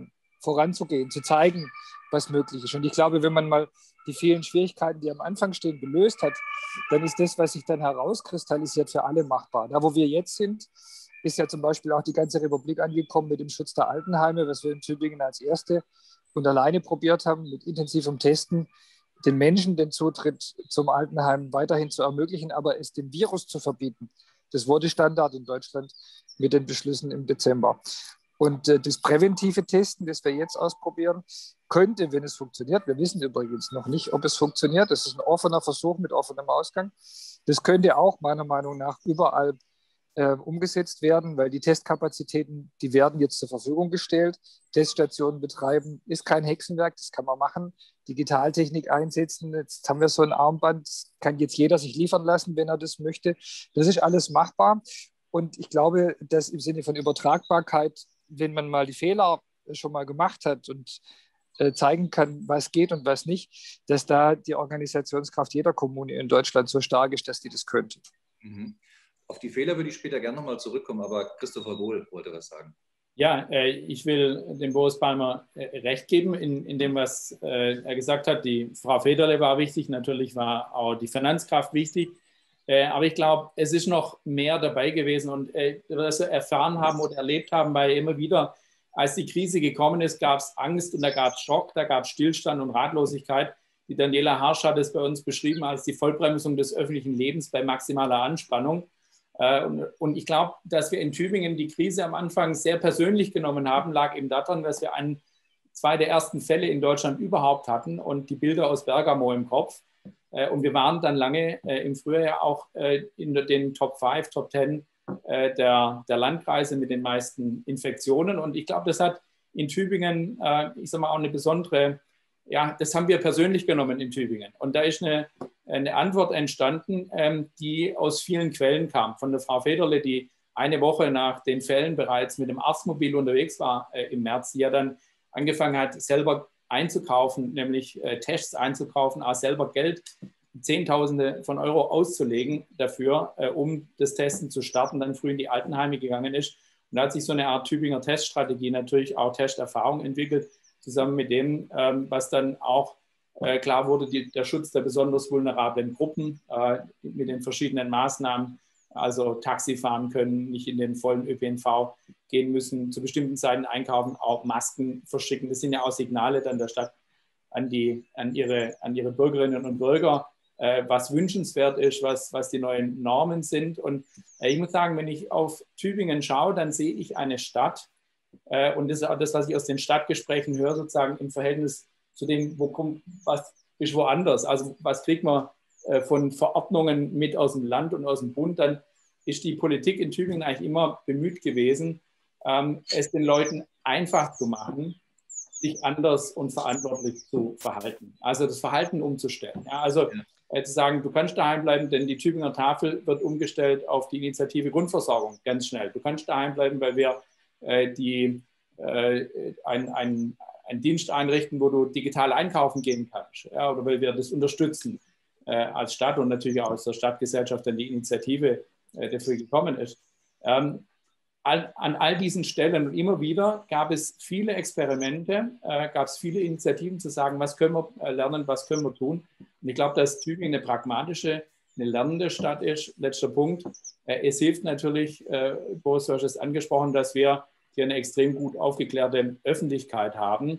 [SPEAKER 3] voranzugehen, zu zeigen, was möglich ist. Und ich glaube, wenn man mal die vielen Schwierigkeiten, die am Anfang stehen, gelöst hat, dann ist das, was sich dann herauskristallisiert, für alle machbar. Da, wo wir jetzt sind, ist ja zum Beispiel auch die ganze Republik angekommen mit dem Schutz der Altenheime, was wir in Tübingen als erste und alleine probiert haben, mit intensivem Testen, den Menschen den Zutritt zum Altenheim weiterhin zu ermöglichen, aber es dem Virus zu verbieten. Das wurde Standard in Deutschland mit den Beschlüssen im Dezember. Und äh, das präventive Testen, das wir jetzt ausprobieren, könnte, wenn es funktioniert, wir wissen übrigens noch nicht, ob es funktioniert, das ist ein offener Versuch mit offenem Ausgang, das könnte auch meiner Meinung nach überall äh, umgesetzt werden, weil die Testkapazitäten, die werden jetzt zur Verfügung gestellt. Teststationen betreiben, ist kein Hexenwerk, das kann man machen. Digitaltechnik einsetzen, jetzt haben wir so ein Armband, das kann jetzt jeder sich liefern lassen, wenn er das möchte. Das ist alles machbar. Und ich glaube, dass im Sinne von Übertragbarkeit, wenn man mal die Fehler schon mal gemacht hat und äh, zeigen kann, was geht und was nicht, dass da die Organisationskraft jeder Kommune in Deutschland so stark ist, dass die das könnte.
[SPEAKER 1] Mhm. Auf die Fehler würde ich später gerne nochmal zurückkommen, aber Christopher Wohl wollte was sagen.
[SPEAKER 2] Ja, äh, ich will dem Boris Palmer äh, recht geben in, in dem, was äh, er gesagt hat. Die Frau Federle war wichtig, natürlich war auch die Finanzkraft wichtig. Äh, aber ich glaube, es ist noch mehr dabei gewesen und äh, was wir erfahren haben oder erlebt haben, weil immer wieder, als die Krise gekommen ist, gab es Angst und da gab es Schock, da gab es Stillstand und Ratlosigkeit. Die Daniela Harsch hat es bei uns beschrieben als die Vollbremsung des öffentlichen Lebens bei maximaler Anspannung. Äh, und, und ich glaube, dass wir in Tübingen die Krise am Anfang sehr persönlich genommen haben, lag eben daran, dass wir einen, zwei der ersten Fälle in Deutschland überhaupt hatten und die Bilder aus Bergamo im Kopf. Und wir waren dann lange äh, im Frühjahr auch äh, in den Top fünf, Top zehn äh, der, der Landkreise mit den meisten Infektionen. Und ich glaube, das hat in Tübingen, äh, ich sage mal, auch eine besondere, ja, das haben wir persönlich genommen in Tübingen. Und da ist eine, eine Antwort entstanden, ähm, die aus vielen Quellen kam. Von der Frau Federle, die eine Woche nach den Fällen bereits mit dem Arztmobil unterwegs war äh, im März, die ja dann angefangen hat, selber einzukaufen, nämlich äh, Tests einzukaufen, auch selber Geld, Zehntausende von Euro auszulegen dafür, äh, um das Testen zu starten, dann früh in die Altenheime gegangen ist. Und da hat sich so eine Art Tübinger Teststrategie, natürlich auch Testerfahrung entwickelt, zusammen mit dem, ähm, was dann auch äh, klar wurde, die, der Schutz der besonders vulnerablen Gruppen äh, mit den verschiedenen Maßnahmen, also Taxi fahren können, nicht in den vollen Ö P N V gehen müssen, zu bestimmten Zeiten einkaufen, auch Masken verschicken. Das sind ja auch Signale dann der Stadt an, die, an, ihre, an ihre Bürgerinnen und Bürger, äh, was wünschenswert ist, was, was die neuen Normen sind. Und äh, ich muss sagen, wenn ich auf Tübingen schaue, dann sehe ich eine Stadt, äh, und das ist auch das, was ich aus den Stadtgesprächen höre, sozusagen im Verhältnis zu dem, wo kommt, was ist woanders. Also was kriegt man von Verordnungen mit aus dem Land und aus dem Bund, dann ist die Politik in Tübingen eigentlich immer bemüht gewesen, ähm, es den Leuten einfach zu machen, sich anders und verantwortlich zu verhalten. Also das Verhalten umzustellen. Ja, also äh, zu sagen, du kannst daheim bleiben, denn die Tübinger Tafel wird umgestellt auf die Initiative Grundversorgung ganz schnell. Du kannst daheim bleiben, weil wir äh, die, äh, ein, ein, einen Dienst einrichten, wo du digital einkaufen gehen kannst, ja, oder weil wir das unterstützen als Stadt und natürlich auch aus der Stadtgesellschaft dann die Initiative äh, dafür gekommen ist. Ähm, all, an all diesen Stellen und immer wieder gab es viele Experimente, äh, gab es viele Initiativen zu sagen, was können wir lernen, was können wir tun. Und ich glaube, dass Tübingen eine pragmatische, eine lernende Stadt ist. Letzter Punkt. Äh, es hilft natürlich, äh, Boris, du hast es angesprochen, dass wir hier eine extrem gut aufgeklärte Öffentlichkeit haben.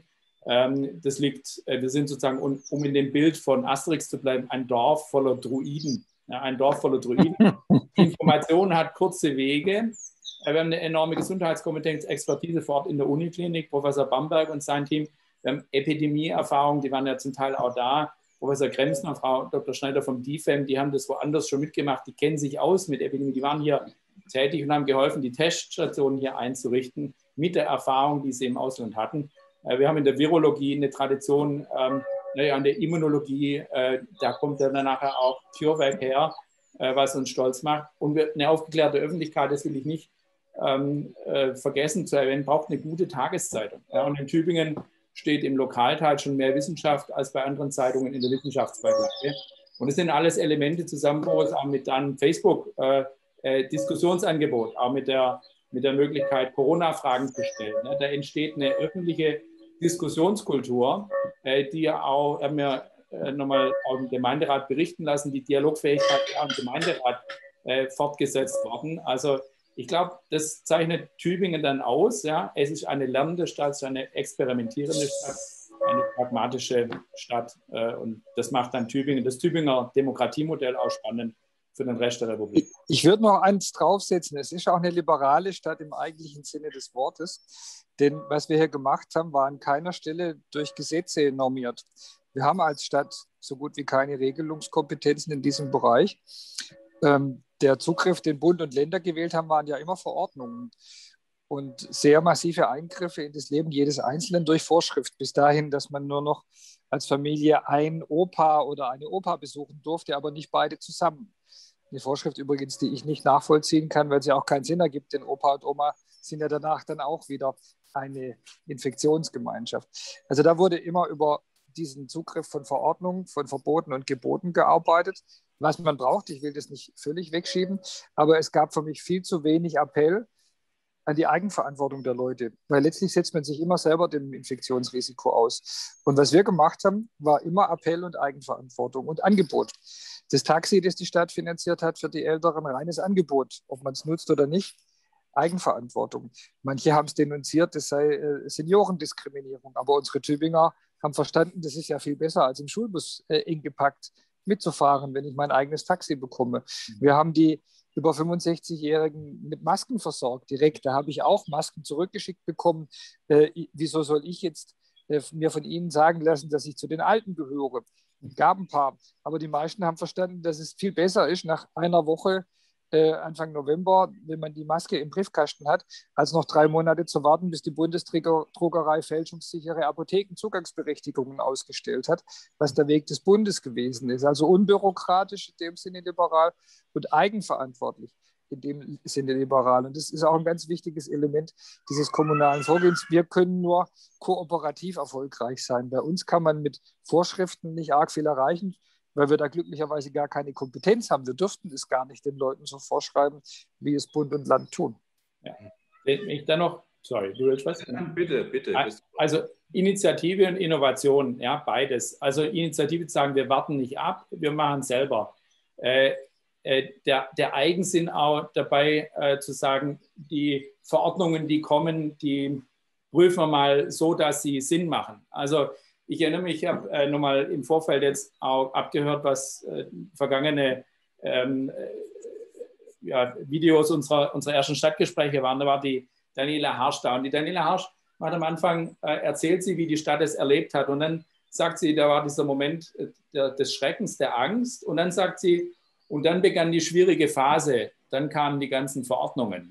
[SPEAKER 2] Das liegt, wir sind sozusagen, um in dem Bild von Asterix zu bleiben, ein Dorf voller Druiden. Ja, ein Dorf voller Druiden. Die Information hat kurze Wege. Wir haben eine enorme Gesundheitskompetenz, Expertise vor Ort in der Uniklinik, Professor Bamberg und sein Team. Wir haben Epidemieerfahrung, die waren ja zum Teil auch da. Professor Kremsner, Frau Doktor Schneider vom D I F E M, die haben das woanders schon mitgemacht, die kennen sich aus mit Epidemie, die waren hier tätig und haben geholfen, die Teststationen hier einzurichten, mit der Erfahrung, die sie im Ausland hatten. Wir haben in der Virologie eine Tradition, ähm, an der Immunologie, äh, da kommt dann nachher auch CureVac her, äh, was uns stolz macht. Und wir, eine aufgeklärte Öffentlichkeit, das will ich nicht ähm, äh, vergessen zu erwähnen, braucht eine gute Tageszeitung. Ja, und in Tübingen steht im Lokalteil schon mehr Wissenschaft als bei anderen Zeitungen in der Wissenschaftsbeilage. Und es sind alles Elemente zusammen, wo es auch mit einem Facebook-Diskussionsangebot, äh, äh, auch mit der, mit der Möglichkeit, Corona-Fragen zu stellen. Ne? Da entsteht eine öffentliche Diskussionskultur, äh, die ja auch, er hat mir äh, nochmal auch im Gemeinderat berichten lassen, die Dialogfähigkeit ist auch im Gemeinderat äh, fortgesetzt worden. Also ich glaube, das zeichnet Tübingen dann aus. Ja? Es ist eine lernende Stadt, es ist eine experimentierende Stadt, eine pragmatische Stadt. Äh, und das macht dann Tübingen, das Tübinger Demokratiemodell auch spannend für den Rest der Republik.
[SPEAKER 3] Ich würde noch eins draufsetzen. Es ist auch eine liberale Stadt im eigentlichen Sinne des Wortes. Denn was wir hier gemacht haben, war an keiner Stelle durch Gesetze normiert. Wir haben als Stadt so gut wie keine Regelungskompetenzen in diesem Bereich. Ähm, der Zugriff, den Bund und Länder gewählt haben, waren ja immer Verordnungen und sehr massive Eingriffe in das Leben jedes Einzelnen durch Vorschrift. Bis dahin, dass man nur noch als Familie ein Opa oder eine Opa besuchen durfte, aber nicht beide zusammen. Eine Vorschrift übrigens, die ich nicht nachvollziehen kann, weil sie auch keinen Sinn ergibt, denn Opa und Oma sind ja danach dann auch wieder eine Infektionsgemeinschaft. Also da wurde immer über diesen Zugriff von Verordnungen, von Verboten und Geboten gearbeitet. Was man braucht, ich will das nicht völlig wegschieben, aber es gab für mich viel zu wenig Appell an die Eigenverantwortung der Leute, weil letztlich setzt man sich immer selber dem Infektionsrisiko aus. Und was wir gemacht haben, war immer Appell und Eigenverantwortung und Angebot. Das Taxi, das die Stadt finanziert hat für die Älteren, reines Angebot, ob man es nutzt oder nicht, Eigenverantwortung. Manche haben es denunziert, das sei äh, Seniorendiskriminierung, aber unsere Tübinger haben verstanden, das ist ja viel besser als im Schulbus äh, eng gepackt mitzufahren, wenn ich mein eigenes Taxi bekomme. Wir haben die über fünfundsechzigjährigen mit Masken versorgt, direkt. Da habe ich auch Masken zurückgeschickt bekommen. Äh, wieso soll ich jetzt äh, mir von Ihnen sagen lassen, dass ich zu den Alten gehöre? Es gab ein paar, aber die meisten haben verstanden, dass es viel besser ist, nach einer Woche, äh, Anfang November, wenn man die Maske im Briefkasten hat, als noch drei Monate zu warten, bis die Bundesdruckerei fälschungssichere Apothekenzugangsberechtigungen ausgestellt hat, was der Weg des Bundes gewesen ist. Also unbürokratisch in dem Sinne liberal und eigenverantwortlich in dem Sinne liberal. Und das ist auch ein ganz wichtiges Element dieses kommunalen Vorgehens. Wir können nur kooperativ erfolgreich sein. Bei uns kann man mit Vorschriften nicht arg viel erreichen, weil wir da glücklicherweise gar keine Kompetenz haben. Wir dürften es gar nicht den Leuten so vorschreiben, wie es Bund und Land tun.
[SPEAKER 2] Ja. Wenn ich dann noch, sorry, du willst was?
[SPEAKER 1] Bitte, bitte.
[SPEAKER 2] Also Initiative und Innovation, ja, beides. Also Initiative zu sagen, wir warten nicht ab, wir machen es selber. Äh, äh, der, der Eigensinn auch dabei äh, zu sagen, die Verordnungen, die kommen, die prüfen wir mal so, dass sie Sinn machen. Also ich erinnere mich, ich habe äh, nochmal im Vorfeld jetzt auch abgehört, was äh, vergangene ähm, äh, ja, Videos unserer, unserer ersten Stadtgespräche waren. Da war die Daniela Harsch da. Und die Daniela Harsch hat am Anfang äh, erzählt sie, wie die Stadt es erlebt hat. Und dann sagt sie, da war dieser Moment äh, der, des Schreckens, der Angst. Und dann sagt sie, und dann begann die schwierige Phase. Dann kamen die ganzen Verordnungen.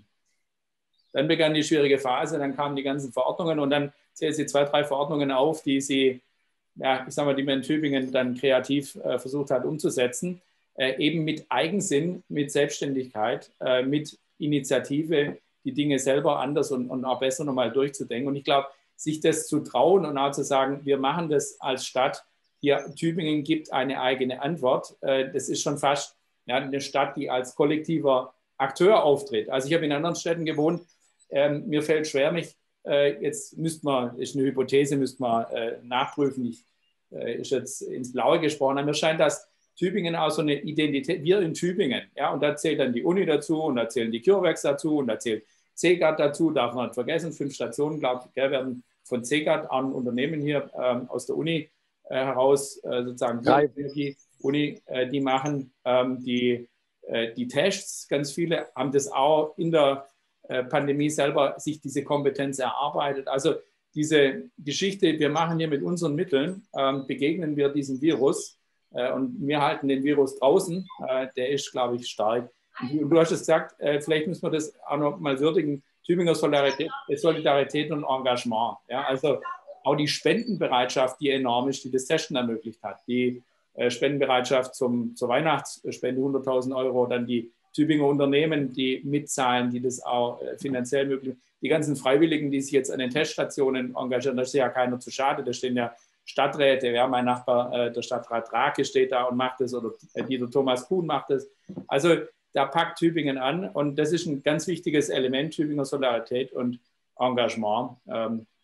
[SPEAKER 2] Dann begann die schwierige Phase, dann kamen die ganzen Verordnungen und dann zählt sie zwei, drei Verordnungen auf, die sie, ja, ich sag mal, die man in Tübingen dann kreativ äh, versucht hat umzusetzen, äh, eben mit Eigensinn, mit Selbstständigkeit, äh, mit Initiative, die Dinge selber anders und, und auch besser nochmal durchzudenken. Und ich glaube, sich das zu trauen und auch zu sagen, wir machen das als Stadt, hier Tübingen gibt eine eigene Antwort, äh, das ist schon fast ja, eine Stadt, die als kollektiver Akteur auftritt. Also ich habe in anderen Städten gewohnt, ähm, mir fällt schwer, mich äh, jetzt müsste man, ist eine Hypothese, müsste man äh, nachprüfen, ich äh, ist jetzt ins Blaue gesprochen, aber mir scheint, dass Tübingen auch so eine Identität, wir in Tübingen, ja, und da zählt dann die Uni dazu und da zählen die CureVacs dazu und da zählt C G A T dazu, darf man nicht vergessen, fünf Stationen, glaube ich, werden von C G A T an Unternehmen hier ähm, aus der Uni äh, heraus äh, sozusagen die Uni, äh, die machen ähm, die, äh, die Tests, ganz viele haben das auch in der äh, Pandemie selber sich diese Kompetenz erarbeitet. Also diese Geschichte, wir machen hier mit unseren Mitteln, ähm, begegnen wir diesem Virus äh, und wir halten den Virus draußen, äh, der ist, glaube ich, stark. Und du hast es gesagt, äh, vielleicht müssen wir das auch noch mal würdigen, Tübinger Solidarität, Solidarität und Engagement. Ja? Also auch die Spendenbereitschaft, die enorm ist, die das Testen ermöglicht hat. Die äh, Spendenbereitschaft zum, zur Weihnachtsspende, hunderttausend Euro, dann die Tübinger Unternehmen, die mitzahlen, die das auch äh, finanziell möglich machen. Die ganzen Freiwilligen, die sich jetzt an den Teststationen engagieren, da ist ja keiner zu schade, da stehen ja Stadträte, ja, mein Nachbar, äh, der Stadtrat Drake steht da und macht das, oder äh, Dieter Thomas Kuhn macht das. Also da packt Tübingen an und das ist ein ganz wichtiges Element, Tübinger Solidarität und Engagement. Ähm,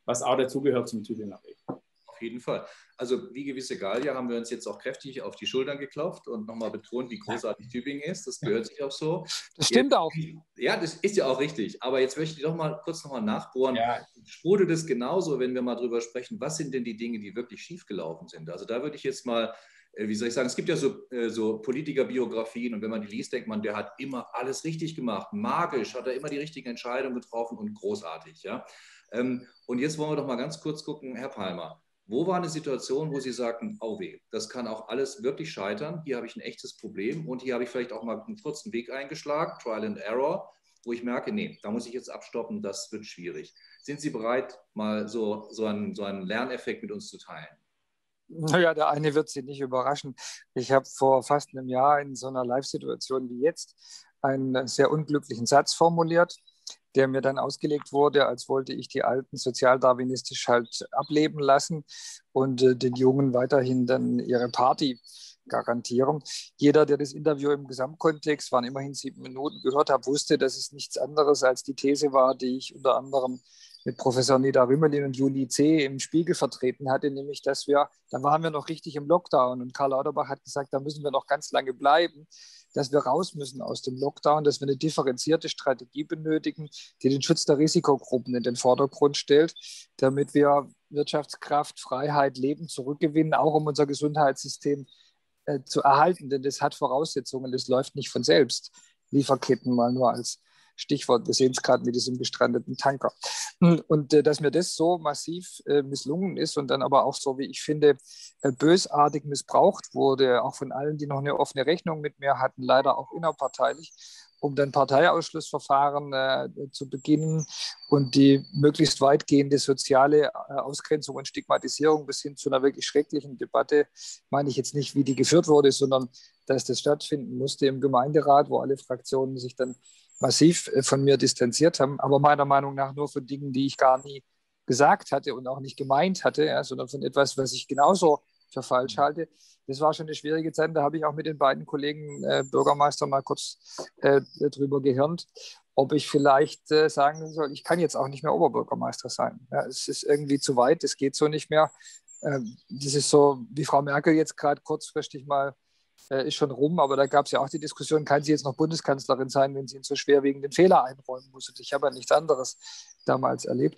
[SPEAKER 2] was auch dazugehört zum Tübinger Weg.
[SPEAKER 1] Auf jeden Fall. Also wie gewisse Gallier haben wir uns jetzt auch kräftig auf die Schultern geklopft und nochmal betont, wie großartig Tübingen ist. Das gehört sich auch so.
[SPEAKER 3] Das stimmt
[SPEAKER 1] jetzt,
[SPEAKER 3] auch.
[SPEAKER 1] Ja, das ist ja auch richtig. Aber jetzt möchte ich doch mal kurz nochmal nachbohren.
[SPEAKER 2] Ja.
[SPEAKER 1] Sprudelt es genauso, wenn wir mal drüber sprechen, was sind denn die Dinge, die wirklich schiefgelaufen sind? Also da würde ich jetzt mal, wie soll ich sagen, es gibt ja so, so Politikerbiografien und wenn man die liest, denkt man, der hat immer alles richtig gemacht. Magisch hat er immer die richtigen Entscheidungen getroffen und großartig. Ja? Und jetzt wollen wir doch mal ganz kurz gucken, Herr Palmer. Wo war eine Situation, wo Sie sagten, oh weh, das kann auch alles wirklich scheitern, hier habe ich ein echtes Problem und hier habe ich vielleicht auch mal einen kurzen Weg eingeschlagen, Trial and Error, wo ich merke, nee, da muss ich jetzt abstoppen, das wird schwierig. Sind Sie bereit, mal so, so, einen, so einen Lerneffekt mit uns zu teilen?
[SPEAKER 3] Naja, der eine wird Sie nicht überraschen. Ich habe vor fast einem Jahr in so einer Live-Situation wie jetzt einen sehr unglücklichen Satz formuliert, der mir dann ausgelegt wurde, als wollte ich die Alten sozialdarwinistisch halt ableben lassen und äh, den Jungen weiterhin dann ihre Party garantieren. Jeder, der das Interview im Gesamtkontext, waren immerhin sieben Minuten, gehört hat, wusste, dass es nichts anderes als die These war, die ich unter anderem mit Professor Nida Rümelin und Juli C. im Spiegel vertreten hatte, nämlich, dass wir, da waren wir noch richtig im Lockdown und Karl Lauterbach hat gesagt, da müssen wir noch ganz lange bleiben, dass wir raus müssen aus dem Lockdown, dass wir eine differenzierte Strategie benötigen, die den Schutz der Risikogruppen in den Vordergrund stellt, damit wir Wirtschaftskraft, Freiheit, Leben zurückgewinnen, auch um unser Gesundheitssystem äh, zu erhalten, denn das hat Voraussetzungen, das läuft nicht von selbst. Lieferketten mal nur als Stichwort, wir sehen es gerade mit diesem gestrandeten Tanker. Und äh, dass mir das so massiv äh, misslungen ist und dann aber auch so, wie ich finde, äh, bösartig missbraucht wurde, auch von allen, die noch eine offene Rechnung mit mir hatten, leider auch innerparteilich, um dann Parteiausschlussverfahren äh, zu beginnen und die möglichst weitgehende soziale äh, Ausgrenzung und Stigmatisierung bis hin zu einer wirklich schrecklichen Debatte, meine ich jetzt nicht, wie die geführt wurde, sondern dass das stattfinden musste im Gemeinderat, wo alle Fraktionen sich dann massiv von mir distanziert haben, aber meiner Meinung nach nur von Dingen, die ich gar nie gesagt hatte und auch nicht gemeint hatte, ja, sondern von etwas, was ich genauso für falsch halte. Das war schon eine schwierige Zeit. Da habe ich auch mit den beiden Kollegen äh, Bürgermeister mal kurz äh, drüber gehirnt, ob ich vielleicht äh, sagen soll, ich kann jetzt auch nicht mehr Oberbürgermeister sein. Ja, es ist irgendwie zu weit, es geht so nicht mehr. Ähm, das ist so, wie Frau Merkel jetzt gerade kurzfristig mal ist schon rum, aber da gab es ja auch die Diskussion, kann sie jetzt noch Bundeskanzlerin sein, wenn sie einen so schwerwiegenden Fehler einräumen muss? Und ich habe ja nichts anderes damals erlebt.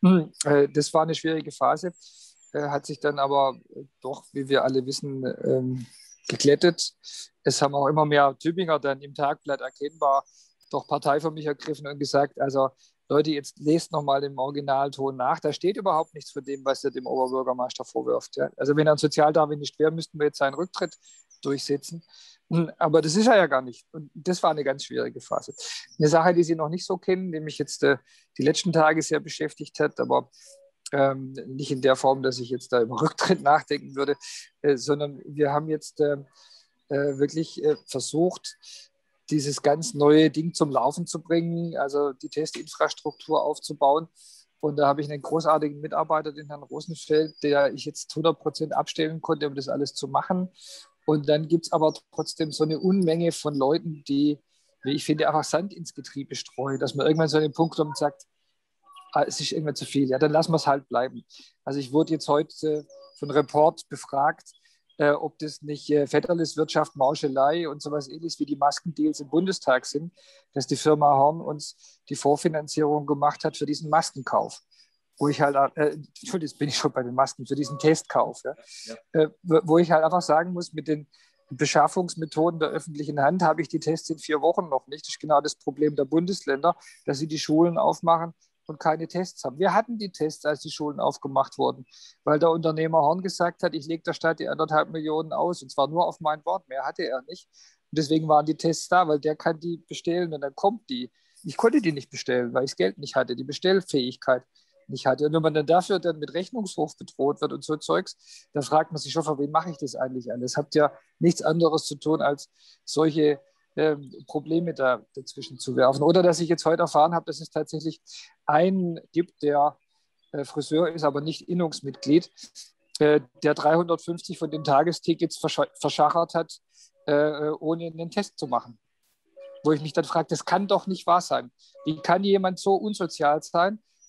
[SPEAKER 3] Das war eine schwierige Phase, hat sich dann aber doch, wie wir alle wissen, geglättet. Es haben auch immer mehr Tübinger dann im Tagblatt erkennbar doch Partei für mich ergriffen und gesagt, also Leute, jetzt lest nochmal im Originalton nach. Da steht überhaupt nichts von dem, was er dem Oberbürgermeister vorwirft. Ja? Also wenn er ein Sozialdarwinist wäre, müssten wir jetzt seinen Rücktritt durchsetzen. Aber das ist er ja gar nicht. Und das war eine ganz schwierige Phase. Eine Sache, die Sie noch nicht so kennen, die mich jetzt äh, die letzten Tage sehr beschäftigt hat, aber ähm, nicht in der Form, dass ich jetzt da über Rücktritt nachdenken würde, äh, sondern wir haben jetzt äh, äh, wirklich äh, versucht, dieses ganz neue Ding zum Laufen zu bringen, also die Testinfrastruktur aufzubauen. Und da habe ich einen großartigen Mitarbeiter, den Herrn Rosenfeld, der ich jetzt hundert Prozent abstellen konnte, um das alles zu machen. Und dann gibt es aber trotzdem so eine Unmenge von Leuten, die, wie ich finde, einfach Sand ins Getriebe streuen, dass man irgendwann so an den Punkt kommt und sagt, ah, es ist irgendwann zu viel, ja, dann lassen wir es halt bleiben. Also ich wurde jetzt heute von Report befragt, äh, ob das nicht äh, Vetterliswirtschaft, Mauschelei und sowas ähnliches wie die Maskendeals im Bundestag sind, dass die Firma Horn uns die Vorfinanzierung gemacht hat für diesen Maskenkauf. Wo ich halt, äh, Entschuldigung, jetzt bin ich schon bei den Masken, für diesen Testkauf, ja, ja. Äh, wo ich halt einfach sagen muss, mit den Beschaffungsmethoden der öffentlichen Hand habe ich die Tests in vier Wochen noch nicht. Das ist genau das Problem der Bundesländer, dass sie die Schulen aufmachen und keine Tests haben. Wir hatten die Tests, als die Schulen aufgemacht wurden, weil der Unternehmer Horn gesagt hat, ich lege der Stadt die anderthalb Millionen aus und zwar nur auf mein Wort, mehr hatte er nicht. Und deswegen waren die Tests da, weil der kann die bestellen und dann kommt die. Ich konnte die nicht bestellen, weil ich das Geld nicht hatte, die Bestellfähigkeit nicht hatte. Und wenn man dann dafür dann mit Rechnungshof bedroht wird und so Zeugs, dann fragt man sich schon, für wen mache ich das eigentlich alles? Habt ja nichts anderes zu tun, als solche äh, Probleme da, dazwischen zu werfen. Oder dass ich jetzt heute erfahren habe, dass es tatsächlich einen gibt, der äh, Friseur ist, aber nicht Innungsmitglied, äh, der dreihundertfünfzig von den Tagestickets versch- verschachert hat, äh, ohne einen Test zu machen. Wo ich mich dann frage, das kann doch nicht wahr sein. Wie kann jemand so unsozial sein,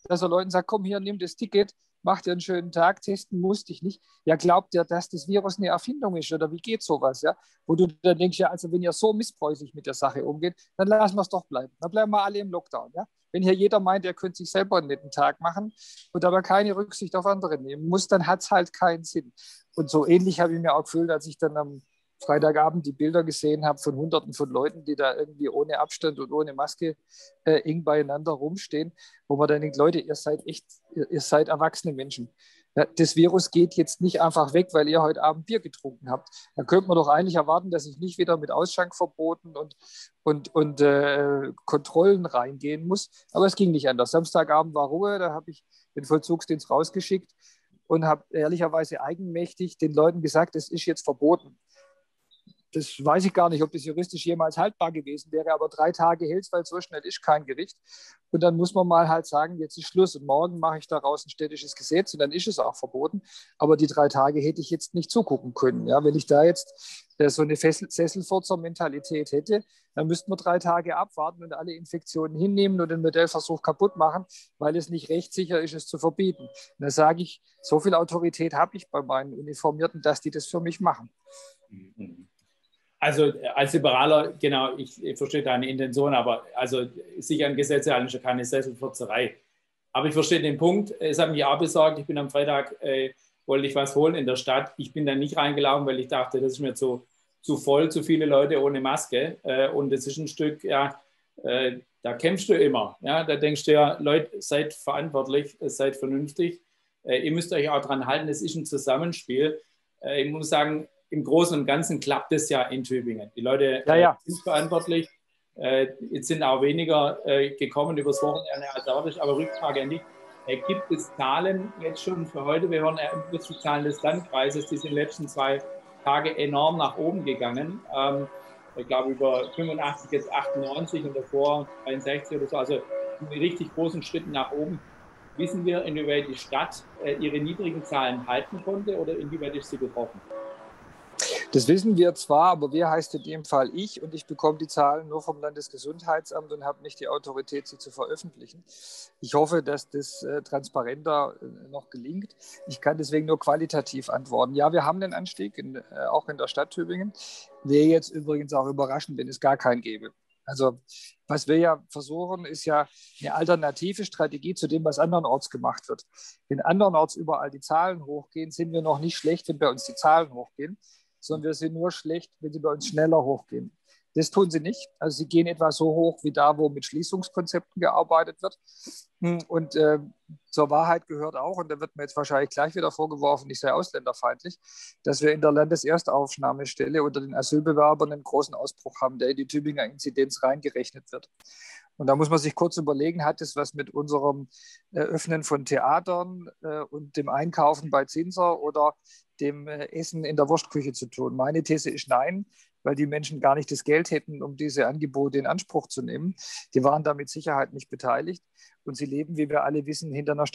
[SPEAKER 3] dass er Leuten sagt, komm hier, nimm das Ticket, mach dir einen schönen Tag, testen musste ich nicht. Ja, glaubt ihr, dass das Virus eine Erfindung ist oder wie geht sowas? Ja? Wo du dann denkst, ja, also wenn ihr so missbräuchlich mit der Sache umgeht, dann lassen wir es doch bleiben. Dann bleiben wir alle im Lockdown. Ja? Wenn hier jeder meint, er könnte sich selber einen netten Tag machen und aber keine Rücksicht auf andere nehmen muss, dann hat es halt keinen Sinn. Und so ähnlich habe ich mir auch gefühlt, als ich dann am Freitagabend die Bilder gesehen habe von Hunderten von Leuten, die da irgendwie ohne Abstand und ohne Maske äh, eng beieinander rumstehen, wo man dann denkt, Leute, ihr seid echt, ihr, ihr seid erwachsene Menschen. Ja, das Virus geht jetzt nicht einfach weg, weil ihr heute Abend Bier getrunken habt. Da könnte man doch eigentlich erwarten, dass ich nicht wieder mit Ausschankverboten und, und, und äh, Kontrollen reingehen muss. Aber es ging nicht anders. Samstagabend war Ruhe, da habe ich den Vollzugsdienst rausgeschickt und habe ehrlicherweise eigenmächtig den Leuten gesagt, es ist jetzt verboten. Das weiß ich gar nicht, ob das juristisch jemals haltbar gewesen wäre, aber drei Tage hält es, weil so schnell ist kein Gericht. Und dann muss man mal halt sagen, jetzt ist Schluss und morgen mache ich daraus ein städtisches Gesetz und dann ist es auch verboten. Aber die drei Tage hätte ich jetzt nicht zugucken können. Ja, wenn ich da jetzt äh, so eine Sesselfurzer-Mentalität hätte, dann müssten wir drei Tage abwarten und alle Infektionen hinnehmen und den Modellversuch kaputt machen, weil es nicht rechtssicher ist, es zu verbieten. Und da sage ich, so viel Autorität habe ich bei meinen Uniformierten, dass die das für mich machen.
[SPEAKER 2] Mhm. Also als Liberaler, genau, ich, ich verstehe deine Intention, aber also sicher ein Gesetz ist ja keine Sesselfurzerei. Aber ich verstehe den Punkt. Es hat mich auch besorgt, ich bin am Freitag, äh, wollte ich was holen in der Stadt. Ich bin da nicht reingelaufen, weil ich dachte, das ist mir zu, zu voll, zu viele Leute ohne Maske. Äh, und das ist ein Stück, ja, äh, da kämpfst du immer. Ja? Da denkst du ja, Leute, seid verantwortlich, seid vernünftig. Äh, ihr müsst euch auch dran halten, es ist ein Zusammenspiel. Äh, ich muss sagen, im Großen und Ganzen klappt es ja in Tübingen. Die Leute
[SPEAKER 3] ja, ja.
[SPEAKER 2] äh, sind verantwortlich. Äh, jetzt sind auch weniger äh, gekommen übers Wochenende als erwartet. Aber Rückfrage an dich. Äh, gibt es Zahlen jetzt schon für heute? Wir hören ja immer die Zahlen des Landkreises. Die sind in den letzten zwei Tagen enorm nach oben gegangen. Ähm, ich glaube über fünfundachtzig, jetzt achtundneunzig und davor dreiundsechzig oder so. Also in richtig großen Schritten nach oben. Wissen wir, inwieweit die Stadt äh, ihre niedrigen Zahlen halten konnte oder inwieweit ist sie betroffen?
[SPEAKER 3] Das wissen wir zwar, aber wer heißt in dem Fall ich? Und ich bekomme die Zahlen nur vom Landesgesundheitsamt und habe nicht die Autorität, sie zu veröffentlichen. Ich hoffe, dass das äh, transparenter äh, noch gelingt. Ich kann deswegen nur qualitativ antworten. Ja, wir haben einen Anstieg, in, äh, auch in der Stadt Tübingen. Wäre jetzt übrigens auch überraschend, wenn es gar keinen gäbe. Also was wir ja versuchen, ist ja eine alternative Strategie zu dem, was andernorts gemacht wird. Wenn andernorts überall die Zahlen hochgehen, sind wir noch nicht schlecht, wenn bei uns die Zahlen hochgehen, sondern wir sind nur schlecht, wenn sie bei uns schneller hochgehen. Das tun sie nicht. Also sie gehen etwa so hoch wie da, wo mit Schließungskonzepten gearbeitet wird. Und äh, zur Wahrheit gehört auch, und da wird mir jetzt wahrscheinlich gleich wieder vorgeworfen, ich sei ausländerfeindlich, dass wir in der Landeserstaufnahmestelle unter den Asylbewerbern einen großen Ausbruch haben, der in die Tübinger Inzidenz reingerechnet wird. Und da muss man sich kurz überlegen, hat das was mit unserem äh, Öffnen von Theatern äh, und dem Einkaufen bei Zinser oder dem äh, Essen in der Wurstküche zu tun? Meine These ist nein, weil die Menschen gar nicht das Geld hätten, um diese Angebote in Anspruch zu nehmen. Die waren da mit Sicherheit nicht beteiligt und sie leben, wie wir alle wissen, hinter einer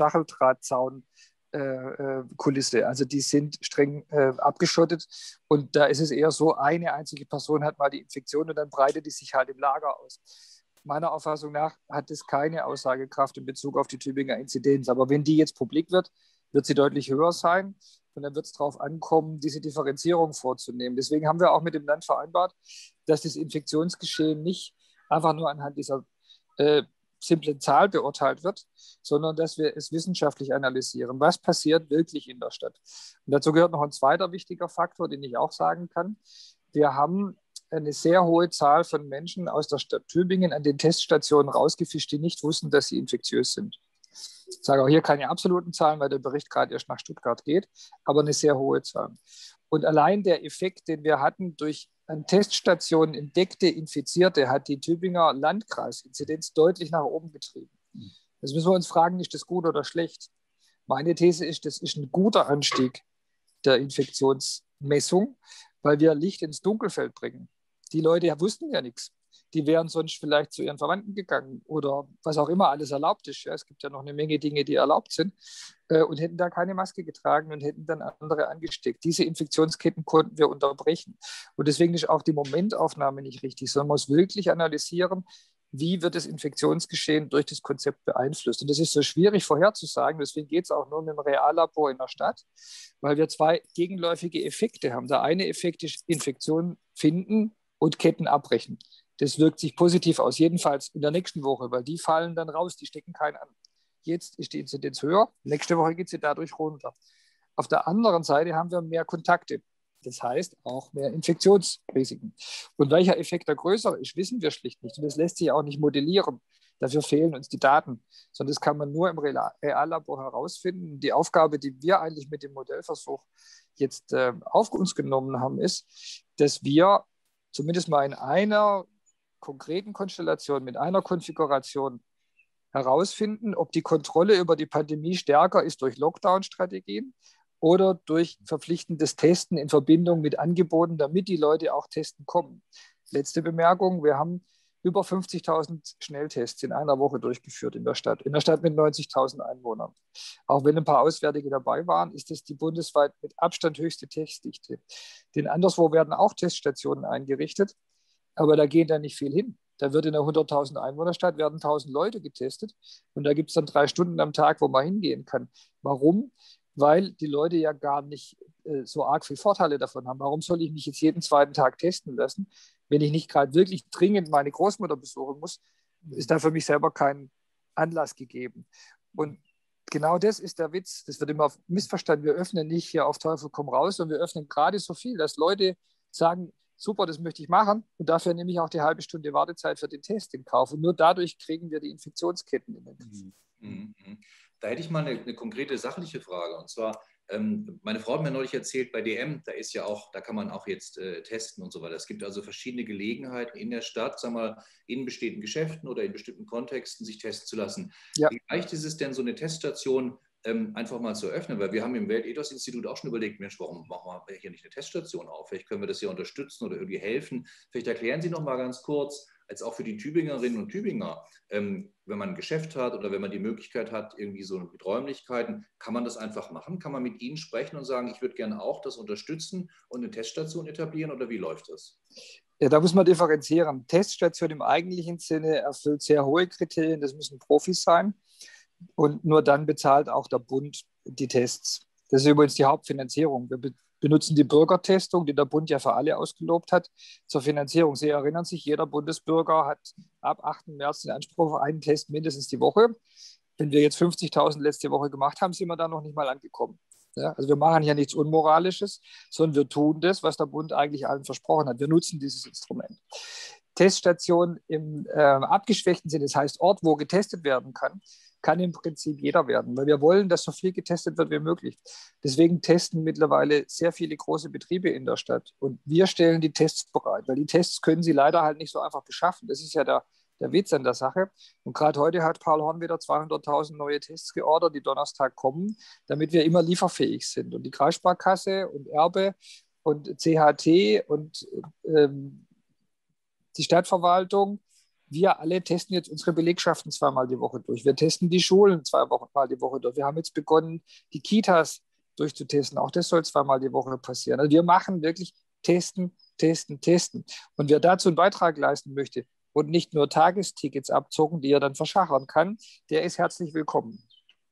[SPEAKER 3] Stacheldrahtzaun-Kulisse. Äh, also die sind streng äh, abgeschottet und da ist es eher so, eine einzige Person hat mal die Infektion und dann breitet die sich halt im Lager aus. Meiner Auffassung nach hat das keine Aussagekraft in Bezug auf die Tübinger Inzidenz. Aber wenn die jetzt publik wird, wird sie deutlich höher sein. Und dann wird es darauf ankommen, diese Differenzierung vorzunehmen. Deswegen haben wir auch mit dem Land vereinbart, dass das Infektionsgeschehen nicht einfach nur anhand dieser äh, simplen Zahl beurteilt wird, sondern dass wir es wissenschaftlich analysieren. Was passiert wirklich in der Stadt? Und dazu gehört noch ein zweiter wichtiger Faktor, den ich auch sagen kann. Wir haben eine sehr hohe Zahl von Menschen aus der Stadt Tübingen an den Teststationen rausgefischt, die nicht wussten, dass sie infektiös sind. Ich sage auch hier keine absoluten Zahlen, weil der Bericht gerade erst nach Stuttgart geht, aber eine sehr hohe Zahl. Und allein der Effekt, den wir hatten durch an Teststationen entdeckte Infizierte, hat die Tübinger Landkreisinzidenz deutlich nach oben getrieben. Jetzt müssen wir uns fragen, ist das gut oder schlecht? Meine These ist, das ist ein guter Anstieg der Infektionsmessung, weil wir Licht ins Dunkelfeld bringen. Die Leute wussten ja nichts. Die wären sonst vielleicht zu ihren Verwandten gegangen oder was auch immer alles erlaubt ist. Ja, es gibt ja noch eine Menge Dinge, die erlaubt sind äh, und hätten da keine Maske getragen und hätten dann andere angesteckt. Diese Infektionsketten konnten wir unterbrechen. Und deswegen ist auch die Momentaufnahme nicht richtig, sondern man muss wirklich analysieren, wie wird das Infektionsgeschehen durch das Konzept beeinflusst. Und das ist so schwierig vorherzusagen, deswegen geht es auch nur mit dem Reallabor in der Stadt, weil wir zwei gegenläufige Effekte haben. Der eine Effekt ist Infektion finden und Ketten abbrechen. Das wirkt sich positiv aus, jedenfalls in der nächsten Woche, weil die fallen dann raus, die stecken keinen an. Jetzt ist die Inzidenz höher, nächste Woche geht sie dadurch runter. Auf der anderen Seite haben wir mehr Kontakte. Das heißt auch mehr Infektionsrisiken. Und welcher Effekt da größer ist, wissen wir schlicht nicht. Und das lässt sich auch nicht modellieren. Dafür fehlen uns die Daten. Sondern das kann man nur im Reallabor herausfinden. Die Aufgabe, die wir eigentlich mit dem Modellversuch jetzt äh, auf uns genommen haben, ist, dass wir zumindest mal in einer konkreten Konstellation, mit einer Konfiguration herausfinden, ob die Kontrolle über die Pandemie stärker ist durch Lockdown-Strategien oder durch verpflichtendes Testen in Verbindung mit Angeboten, damit die Leute auch testen kommen. Letzte Bemerkung, wir haben über fünfzigtausend Schnelltests in einer Woche durchgeführt in der Stadt, in der Stadt mit neunzigtausend Einwohnern. Auch wenn ein paar Auswärtige dabei waren, ist das die bundesweit mit Abstand höchste Testdichte. Denn anderswo werden auch Teststationen eingerichtet, aber da gehen dann nicht viel hin. Da wird in einer hunderttausend Einwohnerstadt werden tausend Leute getestet und da gibt es dann drei Stunden am Tag, wo man hingehen kann. Warum? Weil die Leute ja gar nicht äh, so arg viel Vorteile davon haben. Warum soll ich mich jetzt jeden zweiten Tag testen lassen, wenn ich nicht gerade wirklich dringend meine Großmutter besuchen muss? Ist da für mich selber kein Anlass gegeben. Und genau das ist der Witz. Das wird immer missverstanden. Wir öffnen nicht hier auf Teufel komm raus, sondern wir öffnen gerade so viel, dass Leute sagen, super, das möchte ich machen und dafür nehme ich auch die halbe Stunde Wartezeit für den Test in Kauf. Und nur dadurch kriegen wir die Infektionsketten in den Griff.
[SPEAKER 1] Mhm. Da hätte ich mal eine, eine konkrete sachliche Frage. Und zwar, ähm, meine Frau hat mir neulich erzählt, bei D M, da ist ja auch, da kann man auch jetzt äh, testen und so weiter. Es gibt also verschiedene Gelegenheiten in der Stadt, sagen wir mal, in bestimmten Geschäften oder in bestimmten Kontexten sich testen zu lassen. Ja. Wie leicht ist es denn, so eine Teststation ähm, einfach mal zu eröffnen? Weil wir haben im Weltethos-Institut auch schon überlegt, Mensch, warum machen wir hier nicht eine Teststation auf? Vielleicht können wir das hier unterstützen oder irgendwie helfen. Vielleicht erklären Sie noch mal ganz kurz, als auch für die Tübingerinnen und Tübinger, ähm, wenn man ein Geschäft hat oder wenn man die Möglichkeit hat, irgendwie so mit Räumlichkeiten, kann man das einfach machen? Kann man mit Ihnen sprechen und sagen, ich würde gerne auch das unterstützen und eine Teststation etablieren oder wie läuft das?
[SPEAKER 3] Ja, da muss man differenzieren. Teststation im eigentlichen Sinne erfüllt sehr hohe Kriterien, das müssen Profis sein und nur dann bezahlt auch der Bund die Tests. Das ist übrigens die Hauptfinanzierung. Wir benutzen die Bürgertestung, die der Bund ja für alle ausgelobt hat, zur Finanzierung. Sie erinnern sich, jeder Bundesbürger hat ab achten März den Anspruch auf einen Test mindestens die Woche. Wenn wir jetzt fünfzigtausend letzte Woche gemacht haben, sind wir da noch nicht mal angekommen. Ja, also wir machen ja nichts Unmoralisches, sondern wir tun das, was der Bund eigentlich allen versprochen hat. Wir nutzen dieses Instrument. Teststation im äh, abgeschwächten Sinne, das heißt Ort, wo getestet werden kann, kann im Prinzip jeder werden, weil wir wollen, dass so viel getestet wird wie möglich. Deswegen testen mittlerweile sehr viele große Betriebe in der Stadt und wir stellen die Tests bereit, weil die Tests können sie leider halt nicht so einfach beschaffen. Das ist ja der, der Witz an der Sache. Und gerade heute hat Paul Horn wieder zweihunderttausend neue Tests geordert, die Donnerstag kommen, damit wir immer lieferfähig sind. Und die Kreissparkasse und Erbe und C H T und ähm, die Stadtverwaltung, wir alle testen jetzt unsere Belegschaften zweimal die Woche durch. Wir testen die Schulen zweimal die Woche durch. Wir haben jetzt begonnen, die Kitas durchzutesten. Auch das soll zweimal die Woche passieren. Also wir machen wirklich testen, testen, testen. Und wer dazu einen Beitrag leisten möchte und nicht nur Tagestickets abzocken, die er dann verschachern kann, der ist herzlich willkommen.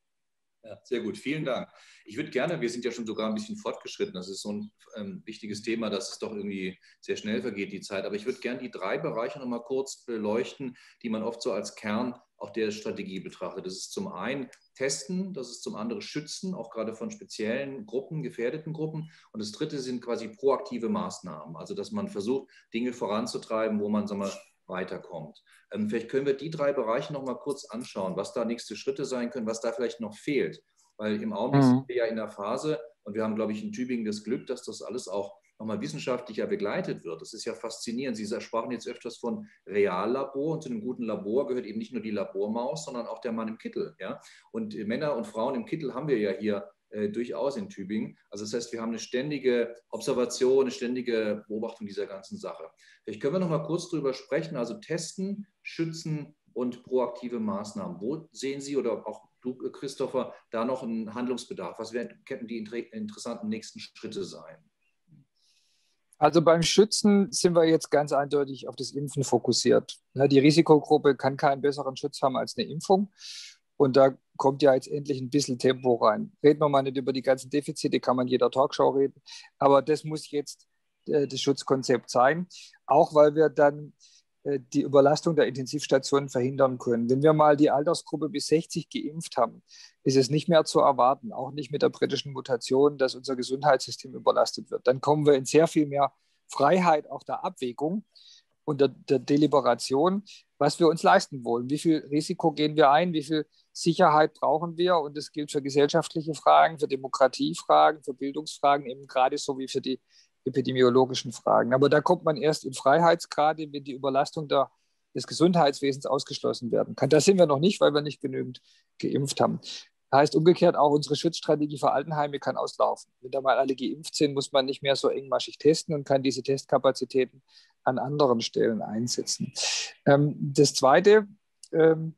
[SPEAKER 1] Ja, sehr gut, vielen Dank. Ich würde gerne, wir sind ja schon sogar ein bisschen fortgeschritten, das ist so ein ähm, wichtiges Thema, dass es doch irgendwie sehr schnell vergeht, die Zeit, aber ich würde gerne die drei Bereiche noch mal kurz beleuchten, die man oft so als Kern auch der Strategie betrachtet. Das ist zum einen Testen, das ist zum anderen Schützen, auch gerade von speziellen Gruppen, gefährdeten Gruppen, und das dritte sind quasi proaktive Maßnahmen, also dass man versucht, Dinge voranzutreiben, wo man, sagen wir, weiterkommt. Ähm, vielleicht können wir die drei Bereiche noch mal kurz anschauen, was da nächste Schritte sein können, was da vielleicht noch fehlt. Weil im Augenblick mhm. sind wir ja in der Phase, und wir haben, glaube ich, in Tübingen das Glück, dass das alles auch nochmal wissenschaftlicher begleitet wird. Das ist ja faszinierend. Sie sprachen jetzt öfters von Reallabor, und zu einem guten Labor gehört eben nicht nur die Labormaus, sondern auch der Mann im Kittel. Ja? Und Männer und Frauen im Kittel haben wir ja hier Äh, durchaus in Tübingen. Also das heißt, wir haben eine ständige Observation, eine ständige Beobachtung dieser ganzen Sache. Vielleicht können wir noch mal kurz darüber sprechen, also testen, schützen und proaktive Maßnahmen. Wo sehen Sie oder auch du, Christopher, da noch einen Handlungsbedarf? Was werden, könnten die inter interessanten nächsten Schritte sein?
[SPEAKER 3] Also beim Schützen sind wir jetzt ganz eindeutig auf das Impfen fokussiert. Die Risikogruppe kann keinen besseren Schutz haben als eine Impfung. Und da kommt ja jetzt endlich ein bisschen Tempo rein. Reden wir mal nicht über die ganzen Defizite, kann man in jeder Talkshow reden. Aber das muss jetzt äh, das Schutzkonzept sein, auch weil wir dann äh, die Überlastung der Intensivstationen verhindern können. Wenn wir mal die Altersgruppe bis sechzig geimpft haben, ist es nicht mehr zu erwarten, auch nicht mit der britischen Mutation, dass unser Gesundheitssystem überlastet wird. Dann kommen wir in sehr viel mehr Freiheit auch der Abwägung und der, der Deliberation, was wir uns leisten wollen. Wie viel Risiko gehen wir ein? Wie viel Sicherheit brauchen wir? Und das gilt für gesellschaftliche Fragen, für Demokratiefragen, für Bildungsfragen, eben gerade so wie für die epidemiologischen Fragen. Aber da kommt man erst in Freiheitsgrade, wenn die Überlastung der, des Gesundheitswesens ausgeschlossen werden kann. Da sind wir noch nicht, weil wir nicht genügend geimpft haben. Heißt umgekehrt auch, unsere Schutzstrategie für Altenheime kann auslaufen. Wenn da mal alle geimpft sind, muss man nicht mehr so engmaschig testen und kann diese Testkapazitäten an anderen Stellen einsetzen. Ähm, das Zweite, ähm,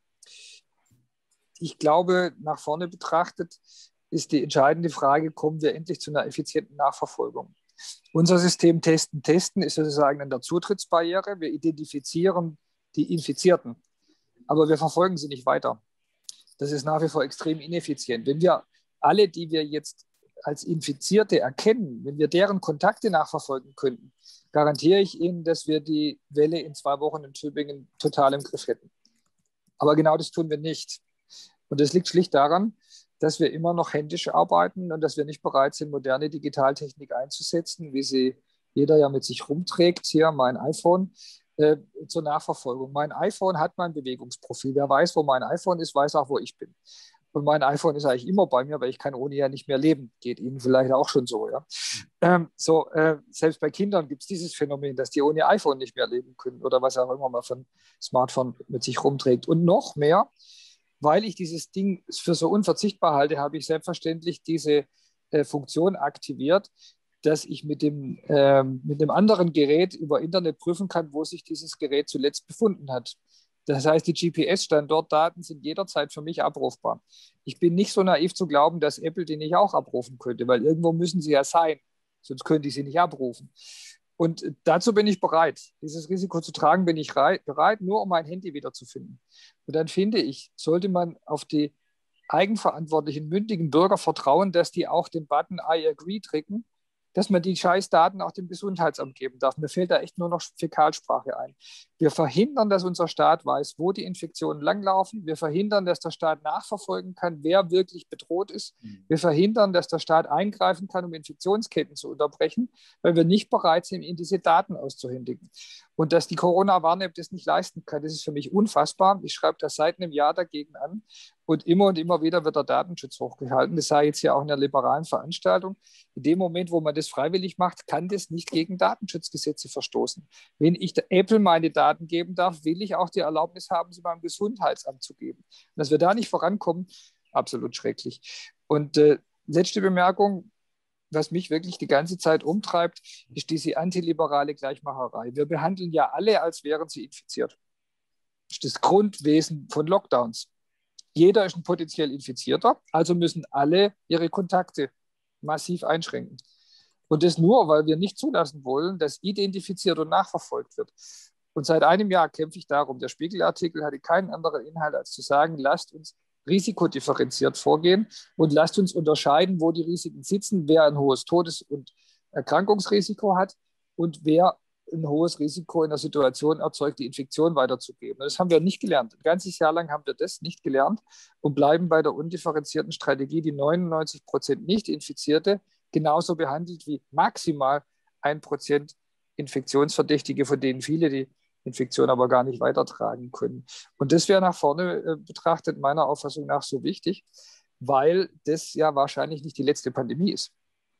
[SPEAKER 3] ich glaube, nach vorne betrachtet ist die entscheidende Frage, kommen wir endlich zu einer effizienten Nachverfolgung? Unser System Testen, Testen ist sozusagen an der Zutrittsbarriere. Wir identifizieren die Infizierten, aber wir verfolgen sie nicht weiter. Das ist nach wie vor extrem ineffizient. Wenn wir alle, die wir jetzt als Infizierte erkennen, wenn wir deren Kontakte nachverfolgen könnten, garantiere ich Ihnen, dass wir die Welle in zwei Wochen in Tübingen total im Griff hätten. Aber genau das tun wir nicht. Und das liegt schlicht daran, dass wir immer noch händisch arbeiten und dass wir nicht bereit sind, moderne Digitaltechnik einzusetzen, wie sie jeder ja mit sich rumträgt. Hier mein iPhone äh, zur Nachverfolgung. Mein iPhone hat mein Bewegungsprofil. Wer weiß, wo mein iPhone ist, weiß auch, wo ich bin. Und mein iPhone ist eigentlich immer bei mir, weil ich kann ohne ja nicht mehr leben. Geht Ihnen vielleicht auch schon so, ja. Ähm, so, äh, selbst bei Kindern gibt es dieses Phänomen, dass die ohne iPhone nicht mehr leben können oder was auch immer man von Smartphone mit sich rumträgt. Und noch mehr, weil ich dieses Ding für so unverzichtbar halte, habe ich selbstverständlich diese äh, Funktion aktiviert, dass ich mit dem, äh, mit dem anderen Gerät über Internet prüfen kann, wo sich dieses Gerät zuletzt befunden hat. Das heißt, die G P S-Standortdaten sind jederzeit für mich abrufbar. Ich bin nicht so naiv zu glauben, dass Apple die nicht auch abrufen könnte, weil irgendwo müssen sie ja sein, sonst könnte ich sie nicht abrufen. Und dazu bin ich bereit. Dieses Risiko zu tragen, bin ich bereit, nur um mein Handy wiederzufinden. Und dann finde ich, sollte man auf die eigenverantwortlichen, mündigen Bürger vertrauen, dass die auch den Button I agree drücken, dass man die Scheißdaten auch dem Gesundheitsamt geben darf. Mir fällt da echt nur noch Fäkalsprache ein. Wir verhindern, dass unser Staat weiß, wo die Infektionen langlaufen. Wir verhindern, dass der Staat nachverfolgen kann, wer wirklich bedroht ist. Wir verhindern, dass der Staat eingreifen kann, um Infektionsketten zu unterbrechen, weil wir nicht bereit sind, ihnen diese Daten auszuhändigen. Und dass die Corona-Warn-App das nicht leisten kann, das ist für mich unfassbar. Ich schreibe das seit einem Jahr dagegen an. Und immer und immer wieder wird der Datenschutz hochgehalten. Das sei jetzt ja auch in einer liberalen Veranstaltung. In dem Moment, wo man das freiwillig macht, kann das nicht gegen Datenschutzgesetze verstoßen. Wenn ich der Apple meine Daten geben darf, will ich auch die Erlaubnis haben, sie beim Gesundheitsamt zu geben. Und dass wir da nicht vorankommen, absolut schrecklich. Und äh, letzte Bemerkung, was mich wirklich die ganze Zeit umtreibt, ist diese antiliberale Gleichmacherei. Wir behandeln ja alle, als wären sie infiziert. Das ist das Grundwesen von Lockdowns. Jeder ist ein potenziell Infizierter, also müssen alle ihre Kontakte massiv einschränken. Und das nur, weil wir nicht zulassen wollen, dass identifiziert und nachverfolgt wird. Und seit einem Jahr kämpfe ich darum. Der Spiegel-Artikel hatte keinen anderen Inhalt, als zu sagen, lasst uns risikodifferenziert vorgehen und lasst uns unterscheiden, wo die Risiken sitzen, wer ein hohes Todes- und Erkrankungsrisiko hat und wer ein hohes Risiko in der Situation erzeugt, die Infektion weiterzugeben. Das haben wir nicht gelernt. Ein ganzes Jahr lang haben wir das nicht gelernt und bleiben bei der undifferenzierten Strategie, die neunundneunzig Prozent Nicht-Infizierte genauso behandelt wie maximal ein Prozent Infektionsverdächtige, von denen viele die Infektion aber gar nicht weitertragen können. Und das wäre nach vorne äh, betrachtet meiner Auffassung nach so wichtig, weil das ja wahrscheinlich nicht die letzte Pandemie ist.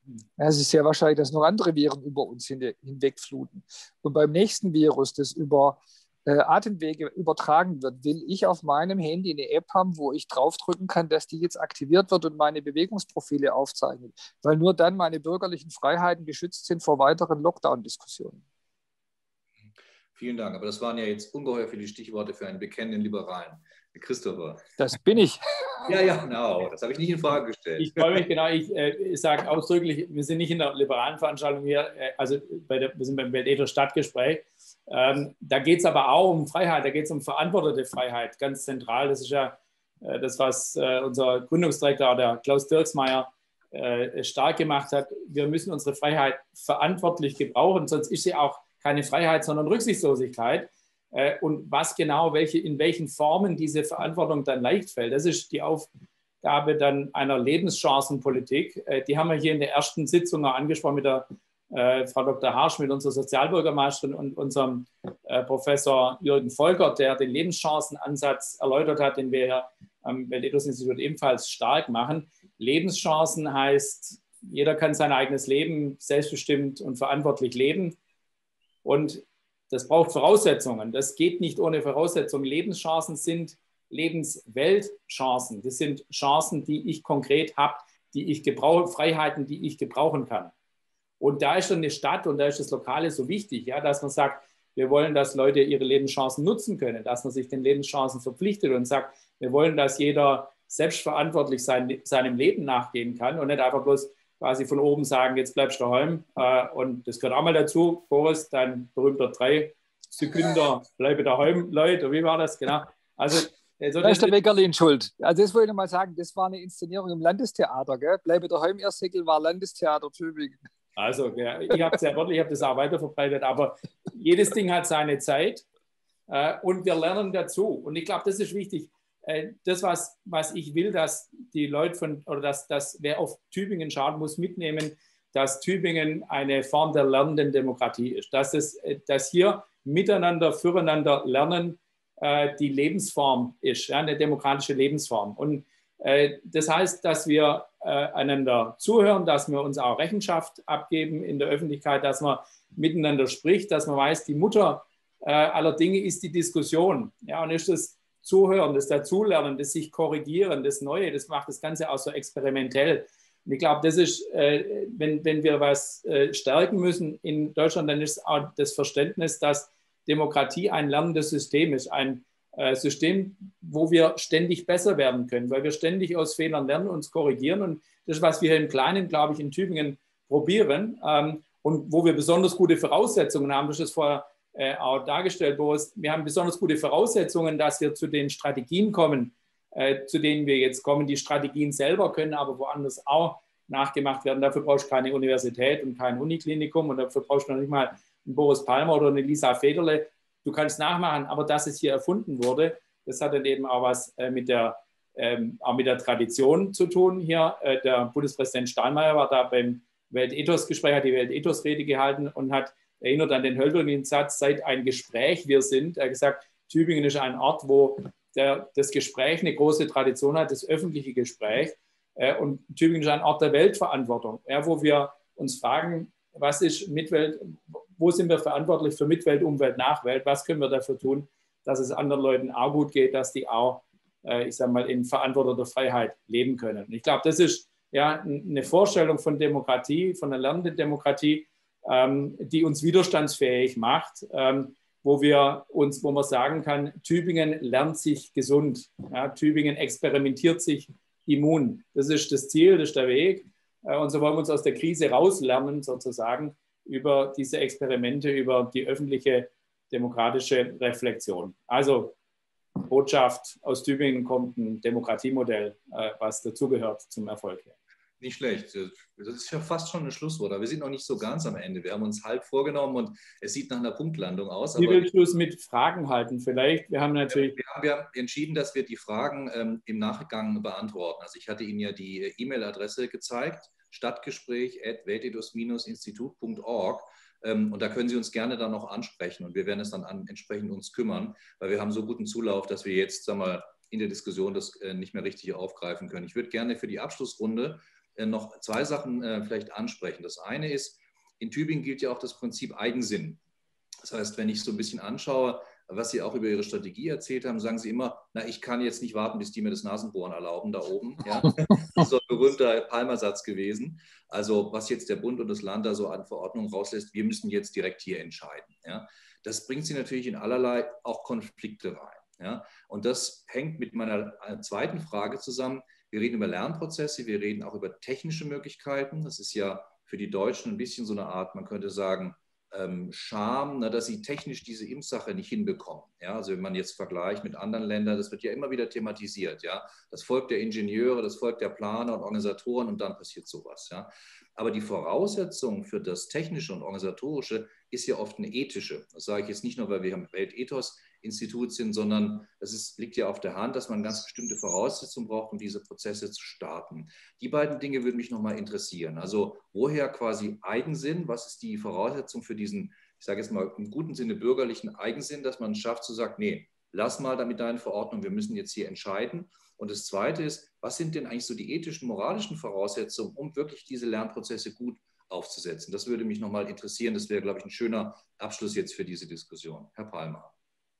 [SPEAKER 3] Es ist sehr wahrscheinlich, dass noch andere Viren über uns hinwegfluten. Und beim nächsten Virus, das über äh, Atemwege übertragen wird, will ich auf meinem Handy eine App haben, wo ich draufdrücken kann, dass die jetzt aktiviert wird und meine Bewegungsprofile aufzeichnet. Weil nur dann meine bürgerlichen Freiheiten geschützt sind vor weiteren Lockdown-Diskussionen.
[SPEAKER 1] Vielen Dank. Aber das waren ja jetzt ungeheuer viele Stichworte für einen bekennenden Liberalen. Christopher.
[SPEAKER 3] Das bin ich.
[SPEAKER 1] Ja, ja, genau. Das habe ich nicht in Frage gestellt.
[SPEAKER 2] Ich freue mich, genau. Ich, äh, ich sage ausdrücklich, wir sind nicht in der liberalen Veranstaltung hier, äh, also bei der, wir sind beim Weltethos Stadtgespräch. Ähm, da geht es aber auch um Freiheit, da geht es um verantwortete Freiheit, ganz zentral. Das ist ja äh, das, was äh, unser Gründungsdirektor, der Klaus Dirksmeier, äh, stark gemacht hat. Wir müssen unsere Freiheit verantwortlich gebrauchen, sonst ist sie auch keine Freiheit, sondern Rücksichtslosigkeit. Und was genau, welche, in welchen Formen diese Verantwortung dann leicht fällt, das ist die Aufgabe dann einer Lebenschancenpolitik. Die haben wir hier in der ersten Sitzung auch angesprochen mit der äh, Frau Doktor Harsch, mit unserer Sozialbürgermeisterin und unserem äh, Professor Jürgen Volkert, der den Lebenschancenansatz erläutert hat, den wir ja am Weltethos-Institut ebenfalls stark machen. Lebenschancen heißt, jeder kann sein eigenes Leben selbstbestimmt und verantwortlich leben. Und das braucht Voraussetzungen. Das geht nicht ohne Voraussetzungen. Lebenschancen sind Lebensweltchancen. Das sind Chancen, die ich konkret habe, die ich gebrauche, Freiheiten, die ich gebrauchen kann. Und da ist dann eine Stadt und da ist das Lokale so wichtig, ja, dass man sagt, wir wollen, dass Leute ihre Lebenschancen nutzen können, dass man sich den Lebenschancen verpflichtet und sagt, wir wollen, dass jeder selbstverantwortlich sein, seinem Leben nachgehen kann und nicht einfach bloß quasi von oben sagen, jetzt bleibst du daheim. Und das gehört auch mal dazu. Boris, dein berühmter drei Sekünder, bleibe daheim, Leute. Wie war das? Genau. Also,
[SPEAKER 3] also da ist der Weckerlin schuld. Also das wollte ich noch mal sagen, das war eine Inszenierung im Landestheater. Gell? Bleibe daheim, Erstheckel war Landestheater Tübingen.
[SPEAKER 2] Also, ja, ich habe es ja wirklich, ich habe das auch weiter verbreitet, aber jedes Ding hat seine Zeit und wir lernen dazu. Und ich glaube, das ist wichtig. Das, was, was ich will, dass die Leute von, oder dass, dass wer auf Tübingen schaut, muss mitnehmen, dass Tübingen eine Form der lernenden Demokratie ist. Dass, es, dass hier miteinander, füreinander lernen äh, die Lebensform ist, ja, eine demokratische Lebensform. Und äh, das heißt, dass wir äh, einander zuhören, dass wir uns auch Rechenschaft abgeben in der Öffentlichkeit, dass man miteinander spricht, dass man weiß, die Mutter äh, aller Dinge ist die Diskussion. Ja, und ist das Zuhören, das Dazulernen, das sich korrigieren, das Neue, das macht das Ganze auch so experimentell. Und ich glaube, das ist, äh, wenn, wenn wir was äh, stärken müssen in Deutschland, dann ist auch das Verständnis, dass Demokratie ein lernendes System ist, ein äh, System, wo wir ständig besser werden können, weil wir ständig aus Fehlern lernen, uns korrigieren. Und das ist, was wir hier im Kleinen, glaube ich, in Tübingen probieren ähm, und wo wir besonders gute Voraussetzungen haben. Das ist vorher Äh, auch dargestellt, Boris. Wir haben besonders gute Voraussetzungen, dass wir zu den Strategien kommen, äh, zu denen wir jetzt kommen. Die Strategien selber können aber woanders auch nachgemacht werden. Dafür brauchst du keine Universität und kein Uniklinikum und dafür brauchst du noch nicht mal einen Boris Palmer oder eine Lisa Federle. Du kannst nachmachen, aber dass es hier erfunden wurde, das hat dann eben auch was äh, mit, der, ähm, auch mit der Tradition zu tun hier. Äh, der Bundespräsident Steinmeier war da beim Weltethos-Gespräch, hat die Weltethos-Rede gehalten und hat erinnert an den Hölderlin-Satz, seit ein Gespräch wir sind. Er hat gesagt, Tübingen ist ein Ort, wo der, das Gespräch eine große Tradition hat, das öffentliche Gespräch. Und Tübingen ist ein Ort der Weltverantwortung, ja, wo wir uns fragen, was ist Mitwelt, wo sind wir verantwortlich für Mitwelt, Umwelt, Nachwelt, was können wir dafür tun, dass es anderen Leuten auch gut geht, dass die auch, ich sage mal, in verantworteter Freiheit leben können. Und ich glaube, das ist ja eine Vorstellung von Demokratie, von einer lernenden Demokratie, die uns widerstandsfähig macht, wo wir uns, wo man sagen kann, Tübingen lernt sich gesund, ja, Tübingen experimentiert sich immun. Das ist das Ziel, das ist der Weg. Und so wollen wir uns aus der Krise rauslernen, sozusagen, über diese Experimente, über die öffentliche demokratische Reflexion. Also Botschaft aus Tübingen kommt ein Demokratiemodell, was dazugehört zum Erfolg.
[SPEAKER 1] Nicht schlecht. Das ist ja fast schon ein Schlusswort. Aber wir sind noch nicht so ganz am Ende. Wir haben uns halb vorgenommen und es sieht nach einer Punktlandung aus.
[SPEAKER 2] Wie willst du es mit Fragen halten vielleicht? Wir haben natürlich...
[SPEAKER 1] Wir haben ja entschieden, dass wir die Fragen ähm, im Nachgang beantworten. Also ich hatte Ihnen ja die E-Mail-Adresse gezeigt, stadtgespräch at weltethos institut punkt org. Ähm, und da können Sie uns gerne dann noch ansprechen. Und wir werden es dann an, entsprechend uns kümmern, weil wir haben so guten Zulauf, dass wir jetzt, sagen wir mal, in der Diskussion das äh, nicht mehr richtig aufgreifen können. Ich würde gerne für die Abschlussrunde noch zwei Sachen äh, vielleicht ansprechen. Das eine ist, in Tübingen gilt ja auch das Prinzip Eigensinn. Das heißt, wenn ich so ein bisschen anschaue, was Sie auch über Ihre Strategie erzählt haben, sagen Sie immer, na, ich kann jetzt nicht warten, bis die mir das Nasenbohren erlauben, da oben. Ja? Das ist so ein berühmter Palmer-Satz gewesen. Also was jetzt der Bund und das Land da so an Verordnungen rauslässt, wir müssen jetzt direkt hier entscheiden. Ja? das bringt sie natürlich in allerlei auch Konflikte rein. Ja? Und das hängt mit meiner zweiten Frage zusammen. Wir reden über Lernprozesse, wir reden auch über technische Möglichkeiten. Das ist ja für die Deutschen ein bisschen so eine Art, man könnte sagen, ähm, Scham, na, dass sie technisch diese Impfsache nicht hinbekommen. Ja? Also wenn man jetzt vergleicht mit anderen Ländern, das wird ja immer wieder thematisiert. Ja? Das Volk der Ingenieure, das Volk der Planer und Organisatoren und dann passiert sowas. Ja? Aber die Voraussetzung für das Technische und Organisatorische ist ja oft eine ethische. Das sage ich jetzt nicht nur, weil wir im Weltethos-Institut sind, sondern es ist, liegt ja auf der Hand, dass man ganz bestimmte Voraussetzungen braucht, um diese Prozesse zu starten. Die beiden Dinge würden mich nochmal interessieren. Also woher quasi Eigensinn, was ist die Voraussetzung für diesen, ich sage jetzt mal im guten Sinne bürgerlichen Eigensinn, dass man es schafft zu sagen, nee, lass mal da mit deinen Verordnungen, wir müssen jetzt hier entscheiden. Und das Zweite ist, was sind denn eigentlich so die ethischen, moralischen Voraussetzungen, um wirklich diese Lernprozesse gut aufzusetzen? Das würde mich nochmal interessieren. Das wäre, glaube ich, ein schöner Abschluss jetzt für diese Diskussion. Herr Palmer.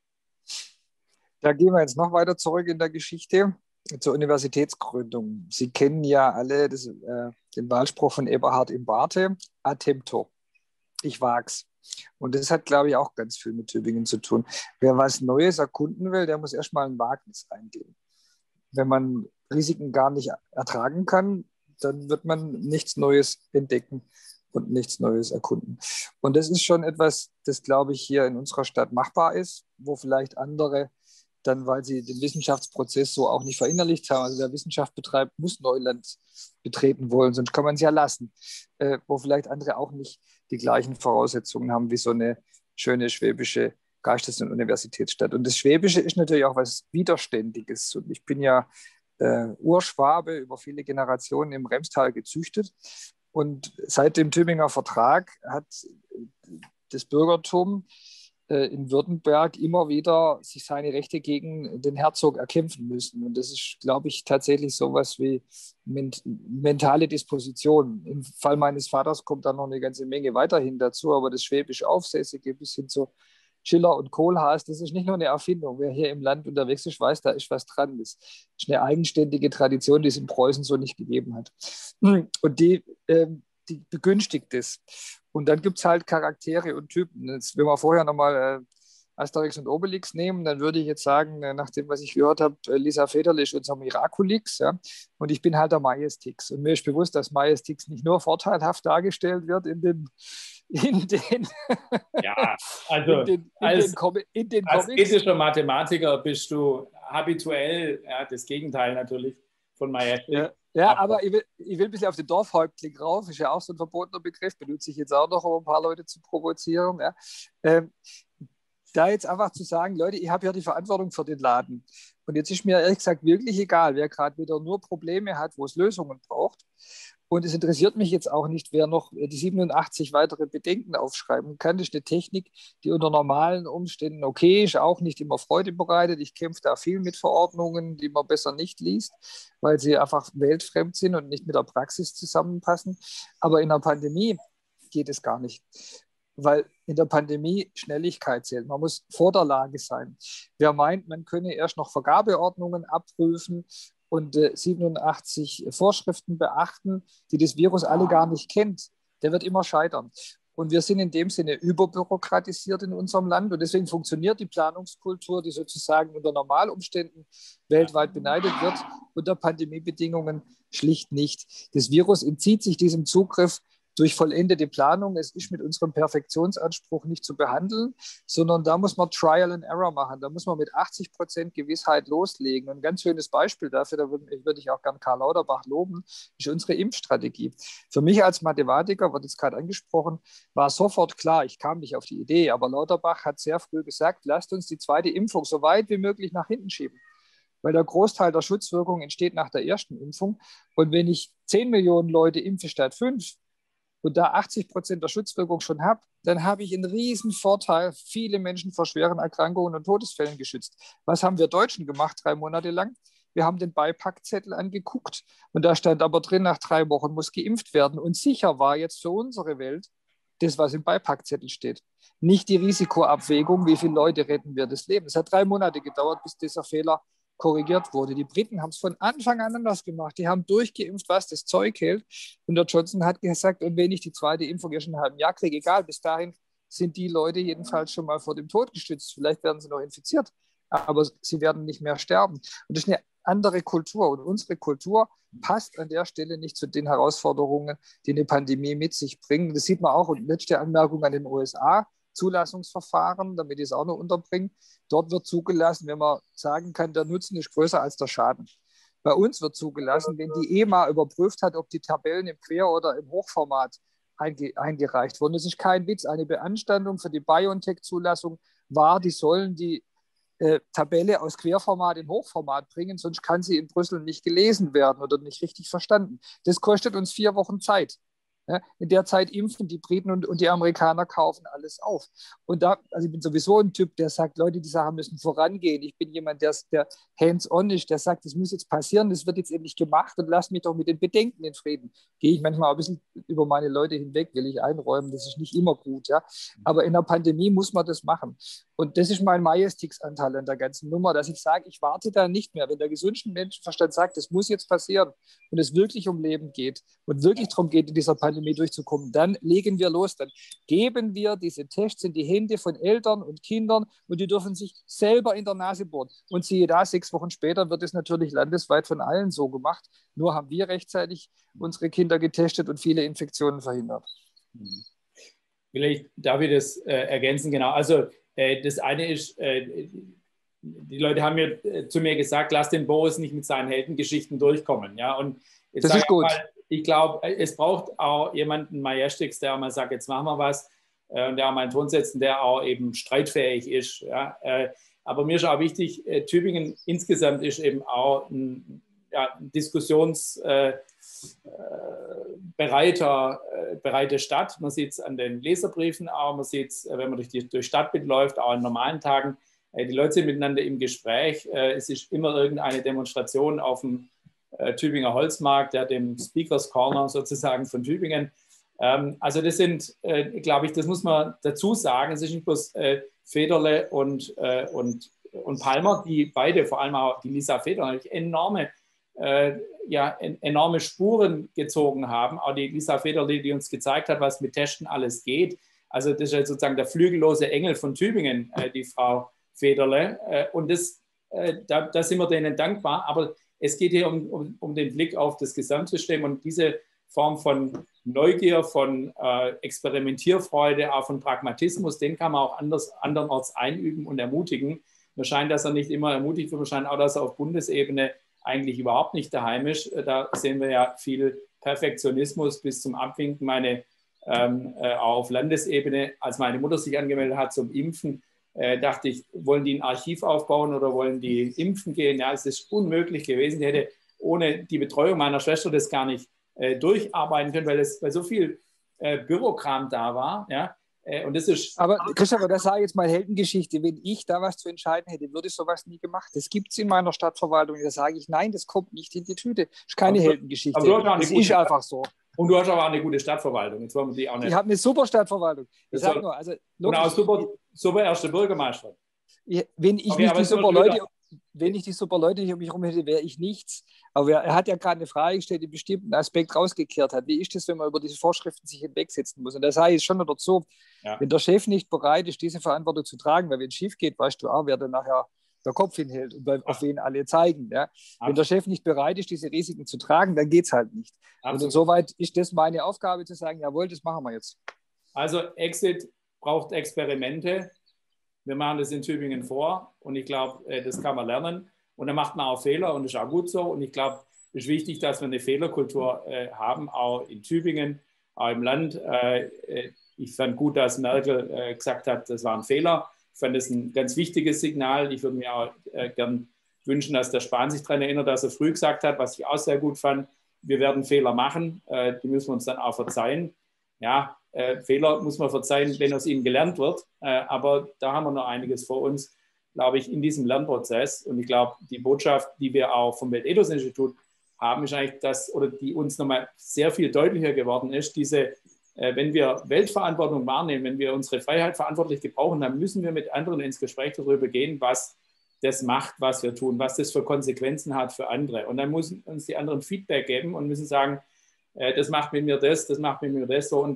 [SPEAKER 3] Da gehen wir jetzt noch weiter zurück in der Geschichte zur Universitätsgründung. Sie kennen ja alle das, äh, den Wahlspruch von Eberhard im Barte, Attempto. Ich wag's. Und das hat, glaube ich, auch ganz viel mit Tübingen zu tun. Wer was Neues erkunden will, der muss erstmal ein Wagnis eingehen. Wenn man Risiken gar nicht ertragen kann, dann wird man nichts Neues entdecken und nichts Neues erkunden. Und das ist schon etwas, das, glaube ich, hier in unserer Stadt machbar ist, wo vielleicht andere dann, weil sie den Wissenschaftsprozess so auch nicht verinnerlicht haben, also wer Wissenschaft betreibt, muss Neuland betreten wollen, sonst kann man es ja lassen, äh, wo vielleicht andere auch nicht die gleichen Voraussetzungen haben wie so eine schöne schwäbische Geistes- und Universitätsstadt. Und das Schwäbische ist natürlich auch was Widerständiges. Und ich bin ja äh, Urschwabe, über viele Generationen im Remstal gezüchtet. Und seit dem Tübinger Vertrag hat das Bürgertum äh, in Württemberg immer wieder sich seine Rechte gegen den Herzog erkämpfen müssen. Und das ist, glaube ich, tatsächlich sowas wie ment- mentale Disposition. Im Fall meines Vaters kommt da noch eine ganze Menge weiterhin dazu, aber das schwäbisch Aufsässige bis hin zu Schiller und Kohlhaas, das ist nicht nur eine Erfindung. Wer hier im Land unterwegs ist, weiß, da ist was dran. Das ist eine eigenständige Tradition, die es in Preußen so nicht gegeben hat. Und die, ähm, die begünstigt es. Und dann gibt es halt Charaktere und Typen. Jetzt, wenn wir vorher nochmal äh, Asterix und Obelix nehmen, dann würde ich jetzt sagen, äh, nach dem, was ich gehört habe, äh, Lisa Federle ist unser Miraculix. Ja? Und ich bin halt der Majestix. Und mir ist bewusst, dass Majestix nicht nur vorteilhaft dargestellt wird in den in den,
[SPEAKER 2] ja, also
[SPEAKER 3] in den, in
[SPEAKER 2] als,
[SPEAKER 3] den, Com in den
[SPEAKER 2] als
[SPEAKER 3] Comics.
[SPEAKER 2] ethischer Mathematiker bist du habituell, ja, das Gegenteil natürlich von Majestix.
[SPEAKER 3] Ja, ja, aber ich will, ich will ein bisschen auf den Dorfhäuptling rauf, ist ja auch so ein verbotener Begriff, benutze ich jetzt auch noch, um ein paar Leute zu provozieren. Ja. Ähm, da jetzt einfach zu sagen, Leute, ich habe ja die Verantwortung für den Laden. Und jetzt ist mir ehrlich gesagt wirklich egal, wer gerade wieder nur Probleme hat, wo es Lösungen braucht. Und es interessiert mich jetzt auch nicht, wer noch die siebenundachtzig weitere Bedenken aufschreiben kann. Das ist eine Technik, die unter normalen Umständen okay ist, auch nicht immer Freude bereitet. Ich kämpfe da viel mit Verordnungen, die man besser nicht liest, weil sie einfach weltfremd sind und nicht mit der Praxis zusammenpassen. Aber in der Pandemie geht es gar nicht, weil in der Pandemie Schnelligkeit zählt. Man muss vor der Lage sein. Wer meint, man könne erst noch Vergabeordnungen abprüfen und äh, siebenundachtzig Vorschriften beachten, die das Virus alle gar nicht kennt, der wird immer scheitern. Und wir sind in dem Sinne überbürokratisiert in unserem Land und deswegen funktioniert die Planungskultur, die sozusagen unter Normalumständen weltweit beneidet wird, unter Pandemiebedingungen schlicht nicht. Das Virus entzieht sich diesem Zugriff durch vollendete Planung. Es ist mit unserem Perfektionsanspruch nicht zu behandeln, sondern da muss man Trial and Error machen. Da muss man mit achtzig Prozent Gewissheit loslegen. Und ein ganz schönes Beispiel dafür, da würde, würde ich auch gern Karl Lauterbach loben, ist unsere Impfstrategie. Für mich als Mathematiker, wird jetzt gerade angesprochen, war sofort klar, ich kam nicht auf die Idee, aber Lauterbach hat sehr früh gesagt, lasst uns die zweite Impfung so weit wie möglich nach hinten schieben. Weil der Großteil der Schutzwirkung entsteht nach der ersten Impfung. Und wenn ich zehn Millionen Leute impfe statt fünf, und da achtzig Prozent der Schutzwirkung schon habe, dann habe ich einen riesen Vorteil, viele Menschen vor schweren Erkrankungen und Todesfällen geschützt. Was haben wir Deutschen gemacht, drei Monate lang? Wir haben den Beipackzettel angeguckt und da stand aber drin, nach drei Wochen muss geimpft werden. Und sicher war jetzt für unsere Welt das, was im Beipackzettel steht. Nicht die Risikoabwägung, wie viele Leute retten wir das Leben. Es hat drei Monate gedauert, bis dieser Fehler korrigiert wurde. Die Briten haben es von Anfang an anders gemacht. Die haben durchgeimpft, was das Zeug hält. Und der Johnson hat gesagt, und wenn ich die zweite Impfung erst in einem halben Jahr kriege, egal, bis dahin sind die Leute jedenfalls schon mal vor dem Tod geschützt. Vielleicht werden sie noch infiziert, aber sie werden nicht mehr sterben. Und das ist eine andere Kultur. Und unsere Kultur passt an der Stelle nicht zu den Herausforderungen, die eine Pandemie mit sich bringt. Das sieht man auch. Und letzte Anmerkung an den U S A. Zulassungsverfahren, damit ich es auch noch unterbringe. Dort wird zugelassen, wenn man sagen kann, der Nutzen ist größer als der Schaden. Bei uns wird zugelassen, wenn die E M A überprüft hat, ob die Tabellen im Quer- oder im Hochformat einge eingereicht wurden. Das ist kein Witz. Eine Beanstandung für die BioNTech-Zulassung war, die sollen die äh, Tabelle aus Querformat in Hochformat bringen, sonst kann sie in Brüssel nicht gelesen werden oder nicht richtig verstanden. Das kostet uns vier Wochen Zeit. Ja, in der Zeit impfen die Briten und, und die Amerikaner kaufen alles auf. Und da, also ich bin sowieso ein Typ, der sagt, Leute, die Sachen müssen vorangehen. Ich bin jemand, der, der hands-on ist, der sagt, das muss jetzt passieren, das wird jetzt endlich gemacht und lasst mich doch mit den Bedenken in Frieden. Gehe ich manchmal ein bisschen über meine Leute hinweg, will ich einräumen, das ist nicht immer gut. Ja? Aber in der Pandemie muss man das machen. Und das ist mein Majestix-Anteil an der ganzen Nummer, dass ich sage, ich warte da nicht mehr. Wenn der gesunde Menschenverstand sagt, das muss jetzt passieren und es wirklich um Leben geht und wirklich darum geht, in dieser Pandemie durchzukommen, dann legen wir los. Dann geben wir diese Tests in die Hände von Eltern und Kindern und die dürfen sich selber in der Nase bohren. Und siehe da, sechs Wochen später wird es natürlich landesweit von allen so gemacht. Nur haben wir rechtzeitig unsere Kinder getestet und viele Infektionen verhindert.
[SPEAKER 2] Vielleicht darf ich das äh, ergänzen, genau. Also äh, das eine ist, äh, die Leute haben mir äh, zu mir gesagt, lass den Boris nicht mit seinen Heldengeschichten durchkommen. Ja? Und jetzt
[SPEAKER 3] das ist gut.
[SPEAKER 2] Mal, ich glaube, es braucht auch jemanden, Majestix, der auch mal sagt, jetzt machen wir was äh, und der auch mal einen Ton setzt, der auch eben streitfähig ist. Ja? Äh, aber mir ist auch wichtig, äh, Tübingen insgesamt ist eben auch ein, ja, ein diskussionsbereiter äh, äh, bereite Stadt. Man sieht es an den Leserbriefen auch, man sieht es, wenn man durch die durch Stadtbild läuft, auch an normalen Tagen. Äh, die Leute sind miteinander im Gespräch. Äh, es ist immer irgendeine Demonstration auf dem äh, Tübinger Holzmarkt, ja, dem Speakers Corner sozusagen von Tübingen. Ähm, also das sind, äh, glaube ich, das muss man dazu sagen, es ist nicht bloß äh, Federle und, äh, und, und Palmer, die beide, vor allem auch die Lisa Federle, enorme Äh, ja, en enorme Spuren gezogen haben. Auch die Lisa Federle, die uns gezeigt hat, was mit Testen alles geht. Also das ist ja sozusagen der flügellose Engel von Tübingen, äh, die Frau Federle. Äh, und das, äh, da, da sind wir denen dankbar. Aber es geht hier um, um, um den Blick auf das Gesamtsystem und diese Form von Neugier, von äh, Experimentierfreude, auch von Pragmatismus, den kann man auch anders, andernorts einüben und ermutigen. Mir scheint, dass er nicht immer ermutigt wird, mir scheint auch, dass er auf Bundesebene eigentlich überhaupt nicht daheim ist. Da sehen wir ja viel Perfektionismus bis zum Abwinken. Meine, ähm, äh, auch auf Landesebene, als meine Mutter sich angemeldet hat zum Impfen, äh, dachte ich, wollen die ein Archiv aufbauen oder wollen die impfen gehen? Ja, es ist unmöglich gewesen. Ich hätte ohne die Betreuung meiner Schwester das gar nicht äh, durcharbeiten können, weil, es, weil so viel äh, Bürokram da war. Ja? Und das ist
[SPEAKER 3] aber Christopher, das sage ich jetzt mal Heldengeschichte. Wenn ich da was zu entscheiden hätte, würde ich sowas nie gemacht. Das gibt es in meiner Stadtverwaltung. Da sage ich, nein, das kommt nicht in die Tüte. Das ist keine aber, Heldengeschichte. Aber das ist einfach so.
[SPEAKER 2] Und du hast aber auch eine gute Stadtverwaltung. Jetzt wollen wir die auch nicht.
[SPEAKER 3] Ich habe eine super Stadtverwaltung. Ich sage nur, also
[SPEAKER 2] und auch super, super erste Bürgermeister.
[SPEAKER 3] Wenn ich okay, nicht die super Leute... Wenn ich die super Leute um mich herum hätte, wäre ich nichts. Aber er hat ja gerade eine Frage gestellt, die einen bestimmten Aspekt rausgekehrt hat. Wie ist das, wenn man über diese Vorschriften sich hinwegsetzen muss? Und das heißt schon oder so, ja. Wenn der Chef nicht bereit ist, diese Verantwortung zu tragen, weil wenn es schief geht, weißt du auch, wer dann nachher der Kopf hinhält und bei, auf wen alle zeigen. Ja? Wenn der Chef nicht bereit ist, diese Risiken zu tragen, dann geht es halt nicht. Absolut. Und insoweit ist das meine Aufgabe, zu sagen, jawohl, das machen wir jetzt.
[SPEAKER 2] Also Exit braucht Experimente. Wir machen das in Tübingen vor und ich glaube, das kann man lernen. Und dann macht man auch Fehler und das ist auch gut so. Und ich glaube, es ist wichtig, dass wir eine Fehlerkultur äh, haben, auch in Tübingen, auch im Land. Äh, ich fand gut, dass Merkel äh, gesagt hat, das war ein Fehler. Ich fand das ein ganz wichtiges Signal. Ich würde mir auch äh, gern wünschen, dass der Spahn sich daran erinnert, dass er früh gesagt hat, was ich auch sehr gut fand, wir werden Fehler machen, äh, die müssen wir uns dann auch verzeihen. Ja, Äh, Fehler muss man verzeihen, wenn aus ihnen gelernt wird. Äh, aber da haben wir noch einiges vor uns, glaube ich, in diesem Lernprozess. Und ich glaube, die Botschaft, die wir auch vom Weltethos-Institut haben, ist eigentlich das, oder die uns nochmal sehr viel deutlicher geworden ist, diese, äh, wenn wir Weltverantwortung wahrnehmen, wenn wir unsere Freiheit verantwortlich gebrauchen, dann müssen wir mit anderen ins Gespräch darüber gehen, was das macht, was wir tun, was das für Konsequenzen hat für andere. Und dann müssen uns die anderen Feedback geben und müssen sagen, äh, das macht mit mir das, das macht mit mir das so. Und dann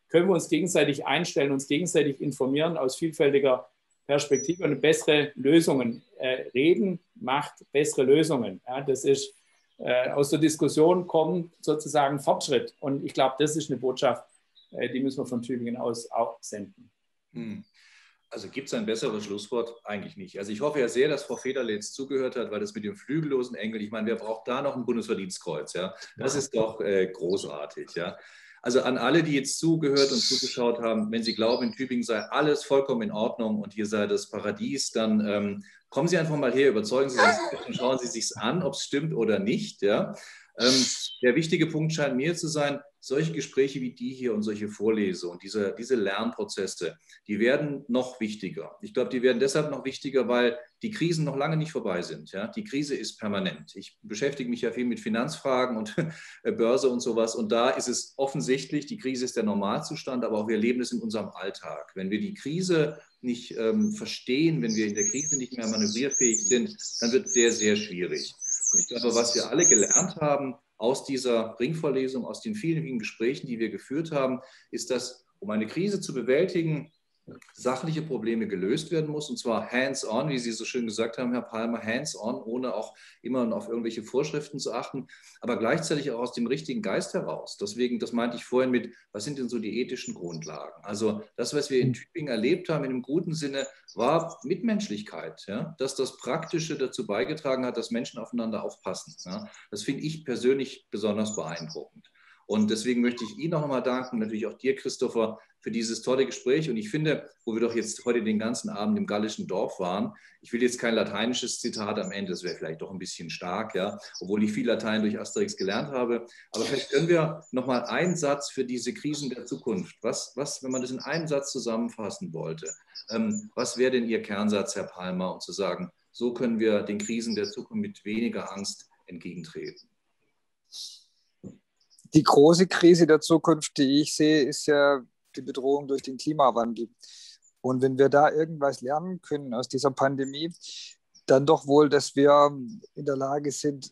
[SPEAKER 2] können wir uns gegenseitig einstellen, uns gegenseitig informieren aus vielfältiger Perspektive und bessere Lösungen. Äh, reden macht bessere Lösungen. Ja, das ist äh, aus der Diskussion kommt sozusagen Fortschritt. Und ich glaube, das ist eine Botschaft, äh, die müssen wir von Tübingen aus auch senden.
[SPEAKER 1] Hm. Also gibt es ein besseres Schlusswort? Eigentlich nicht. Also ich hoffe ja sehr, dass Frau Federle jetzt zugehört hat, weil das mit dem flügellosen Engel, ich meine, wer braucht da noch ein Bundesverdienstkreuz? Ja? Das ist doch äh, großartig. Ja? Also an alle, die jetzt zugehört und zugeschaut haben, wenn Sie glauben, in Tübingen sei alles vollkommen in Ordnung und hier sei das Paradies, dann ähm, kommen Sie einfach mal her, überzeugen Sie sich und schauen Sie sich an, ob es stimmt oder nicht. Ja? Ähm, der wichtige Punkt scheint mir zu sein, solche Gespräche wie die hier und solche Vorlesungen, diese, diese Lernprozesse, die werden noch wichtiger. Ich glaube, die werden deshalb noch wichtiger, weil die Krisen noch lange nicht vorbei sind. Ja? Die Krise ist permanent. Ich beschäftige mich ja viel mit Finanzfragen und Börse und sowas. Und da ist es offensichtlich, die Krise ist der Normalzustand, aber auch wir erleben es in unserem Alltag. Wenn wir die Krise nicht ähm, verstehen, wenn wir in der Krise nicht mehr manövrierfähig sind, dann wird es sehr, sehr schwierig. Und ich glaube, was wir alle gelernt haben aus dieser Ringvorlesung, aus den vielen, vielen Gesprächen, die wir geführt haben, ist, dass, um eine Krise zu bewältigen, sachliche Probleme gelöst werden muss, und zwar hands-on, wie Sie so schön gesagt haben, Herr Palmer, hands-on, ohne auch immer auf irgendwelche Vorschriften zu achten, aber gleichzeitig auch aus dem richtigen Geist heraus. Deswegen, das meinte ich vorhin mit, was sind denn so die ethischen Grundlagen? Also das, was wir in Tübingen erlebt haben, in einem guten Sinne, war Mitmenschlichkeit, ja? Dass das Praktische dazu beigetragen hat, dass Menschen aufeinander aufpassen. Ja? Das finde ich persönlich besonders beeindruckend. Und deswegen möchte ich Ihnen auch nochmal danken, natürlich auch dir, Christopher, für dieses tolle Gespräch. Und ich finde, wo wir doch jetzt heute den ganzen Abend im gallischen Dorf waren, ich will jetzt kein lateinisches Zitat am Ende, das wäre vielleicht doch ein bisschen stark, ja, obwohl ich viel Latein durch Asterix gelernt habe. Aber vielleicht können wir nochmal einen Satz für diese Krisen der Zukunft. Was, was, wenn man das in einem Satz zusammenfassen wollte, ähm, was wäre denn Ihr Kernsatz, Herr Palmer, um zu sagen, so können wir den Krisen der Zukunft mit weniger Angst entgegentreten?
[SPEAKER 3] Die große Krise der Zukunft, die ich sehe, ist ja die Bedrohung durch den Klimawandel. Und wenn wir da irgendwas lernen können aus dieser Pandemie, dann doch wohl, dass wir in der Lage sind,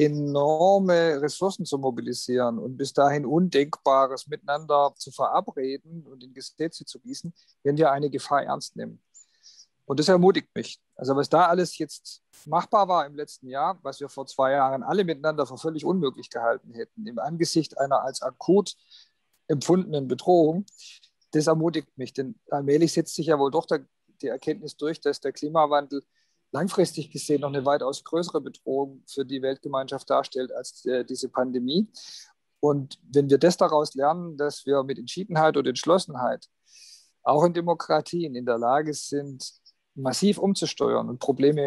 [SPEAKER 3] enorme Ressourcen zu mobilisieren und bis dahin Undenkbares miteinander zu verabreden und in Gesetze zu gießen, wenn wir eine Gefahr ernst nehmen. Und das ermutigt mich. Also was da alles jetzt machbar war im letzten Jahr, was wir vor zwei Jahren alle miteinander für völlig unmöglich gehalten hätten, im Angesicht einer als akut empfundenen Bedrohung, das ermutigt mich. Denn allmählich setzt sich ja wohl doch der, die Erkenntnis durch, dass der Klimawandel langfristig gesehen noch eine weitaus größere Bedrohung für die Weltgemeinschaft darstellt als äh, diese Pandemie. Und wenn wir das daraus lernen, dass wir mit Entschiedenheit und Entschlossenheit auch in Demokratien in der Lage sind, massiv umzusteuern und Probleme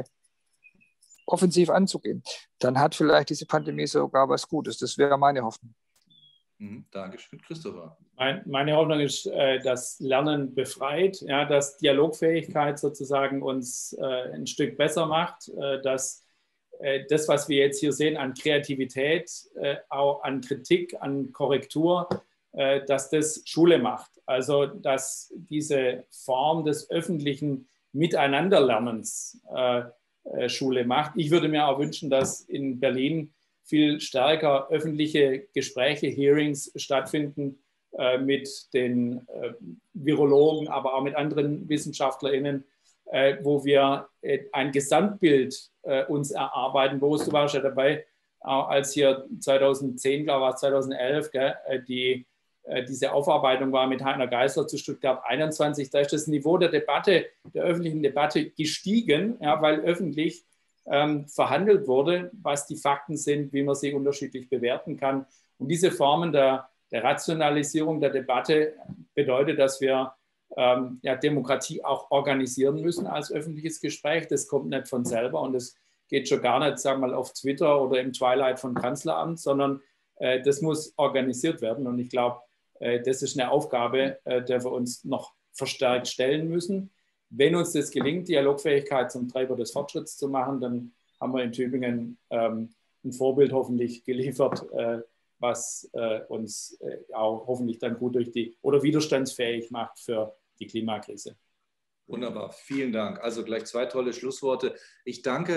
[SPEAKER 3] offensiv anzugehen, dann hat vielleicht diese Pandemie sogar was Gutes. Das wäre meine Hoffnung.
[SPEAKER 1] Mhm, Dankeschön, Christopher.
[SPEAKER 2] Mein, meine Hoffnung ist, äh, dass Lernen befreit, ja, dass Dialogfähigkeit sozusagen uns äh, ein Stück besser macht, äh, dass äh, das, was wir jetzt hier sehen an Kreativität, äh, auch an Kritik, an Korrektur, äh, dass das Schule macht. Also dass diese Form des öffentlichen Miteinanderlernens äh, äh, Schule macht. Ich würde mir auch wünschen, dass in Berlin viel stärker öffentliche Gespräche, Hearings stattfinden äh, mit den äh, Virologen, aber auch mit anderen WissenschaftlerInnen, äh, wo wir äh, ein Gesamtbild äh, uns erarbeiten. Boris, du warst ja dabei, äh, als hier zweitausendzehn, glaube ich, zweitausendelf, gell, äh, die diese Aufarbeitung war mit Heiner Geisler zu Stuttgart einundzwanzig, da ist das Niveau der Debatte, der öffentlichen Debatte gestiegen, ja, weil öffentlich ähm, verhandelt wurde, was die Fakten sind, wie man sie unterschiedlich bewerten kann. Und diese Formen der, der Rationalisierung der Debatte bedeutet, dass wir ähm, ja, Demokratie auch organisieren müssen als öffentliches Gespräch. Das kommt nicht von selber und das geht schon gar nicht, sagen wir mal, auf Twitter oder im Twilight von Kanzleramt, sondern äh, das muss organisiert werden. Und ich glaube, das ist eine Aufgabe, der wir uns noch verstärkt stellen müssen. Wenn uns das gelingt, Dialogfähigkeit zum Treiber des Fortschritts zu machen, dann haben wir in Tübingen ähm, ein Vorbild hoffentlich geliefert, äh, was äh, uns äh, auch hoffentlich dann gut durch die oder widerstandsfähig macht für die Klimakrise.
[SPEAKER 1] Wunderbar, vielen Dank. Also gleich zwei tolle Schlussworte. Ich danke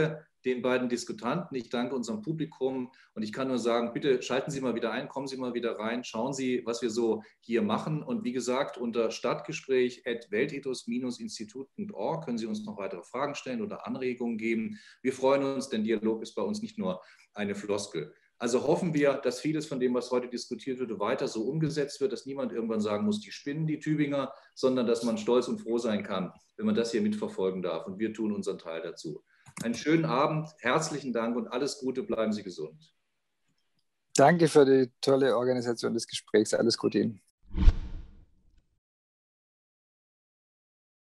[SPEAKER 1] den beiden Diskutanten. Ich danke unserem Publikum und ich kann nur sagen, bitte schalten Sie mal wieder ein, kommen Sie mal wieder rein, schauen Sie, was wir so hier machen. Und wie gesagt, unter stadtgespräch at weltethos Institut punkt org können Sie uns noch weitere Fragen stellen oder Anregungen geben. Wir freuen uns, denn Dialog ist bei uns nicht nur eine Floskel. Also hoffen wir, dass vieles von dem, was heute diskutiert wird, weiter so umgesetzt wird, dass niemand irgendwann sagen muss, die spinnen, die Tübinger, sondern dass man stolz und froh sein kann, wenn man das hier mitverfolgen darf. Und wir tun unseren Teil dazu. Einen schönen Abend, herzlichen Dank und alles Gute, bleiben Sie gesund.
[SPEAKER 3] Danke für die tolle Organisation des Gesprächs. Alles Gute Ihnen.